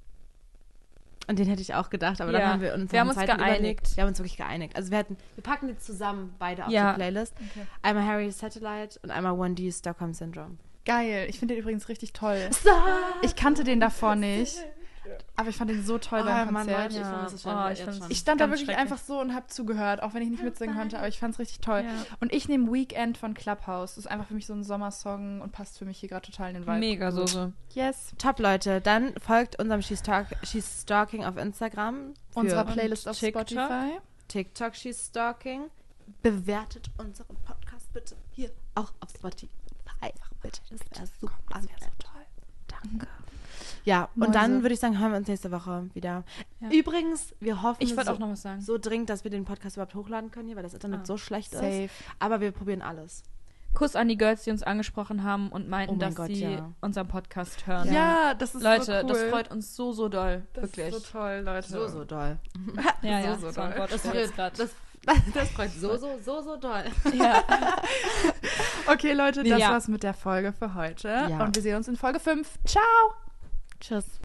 Und den hätte ich auch gedacht, aber Ja. dann haben wir uns Wir haben noch uns einen zweiten geeinigt. überlegt. Wir haben uns wirklich geeinigt. Also wir packen die zusammen beide auf Ja. die Playlist. Okay. Einmal Harry Satellite und einmal 1D Stockholm Syndrome. Geil, ich finde den übrigens richtig toll. Ich kannte den davor nicht, aber ich fand den so toll beim Konzert. Leute, ich vermisse es schon. Oh, jetzt ich fand's- schon. Ich stand da Ganz wirklich schrecklich. einfach so und habe zugehört, auch wenn ich nicht mitsingen konnte, aber ich fand's richtig toll. Ja. Und ich nehme Weekend von Clubhouse. Das ist einfach für mich so ein Sommersong und passt für mich hier gerade total in den Vibe. Mega Gut. Soße. Yes. Top, Leute. Dann folgt unserem She's Stalking auf Instagram. Für Unserer Playlist auf TikTok. Spotify. TikTok She's Stalking. Bewertet unseren Podcast bitte hier auch auf Spotify. Bitte. Das wäre super. Das wäre so toll. Danke. Ja, und Mäuse. dann würde ich sagen, hören wir uns nächste Woche wieder. Ja. Übrigens, wir hoffen Ich wollte so, auch noch was sagen. so dringend, dass wir den Podcast überhaupt hochladen können hier, weil das Internet so schlecht ist. Safe. Aber wir probieren alles. Kuss an die Girls, die uns angesprochen haben und meinten, Oh mein dass Gott, sie ja. unseren Podcast hören. Ja, das ist Leute, so cool. das freut uns so, so doll. Das wirklich. ist so toll, Leute. So doll. Ja, ja, so das war ein doll. Wort, das war jetzt grad. Das freut so doll. Ja. Okay, Leute, das Ja. war's mit der Folge für heute. Ja. Und wir sehen uns in Folge 5. Ciao! Tschüss.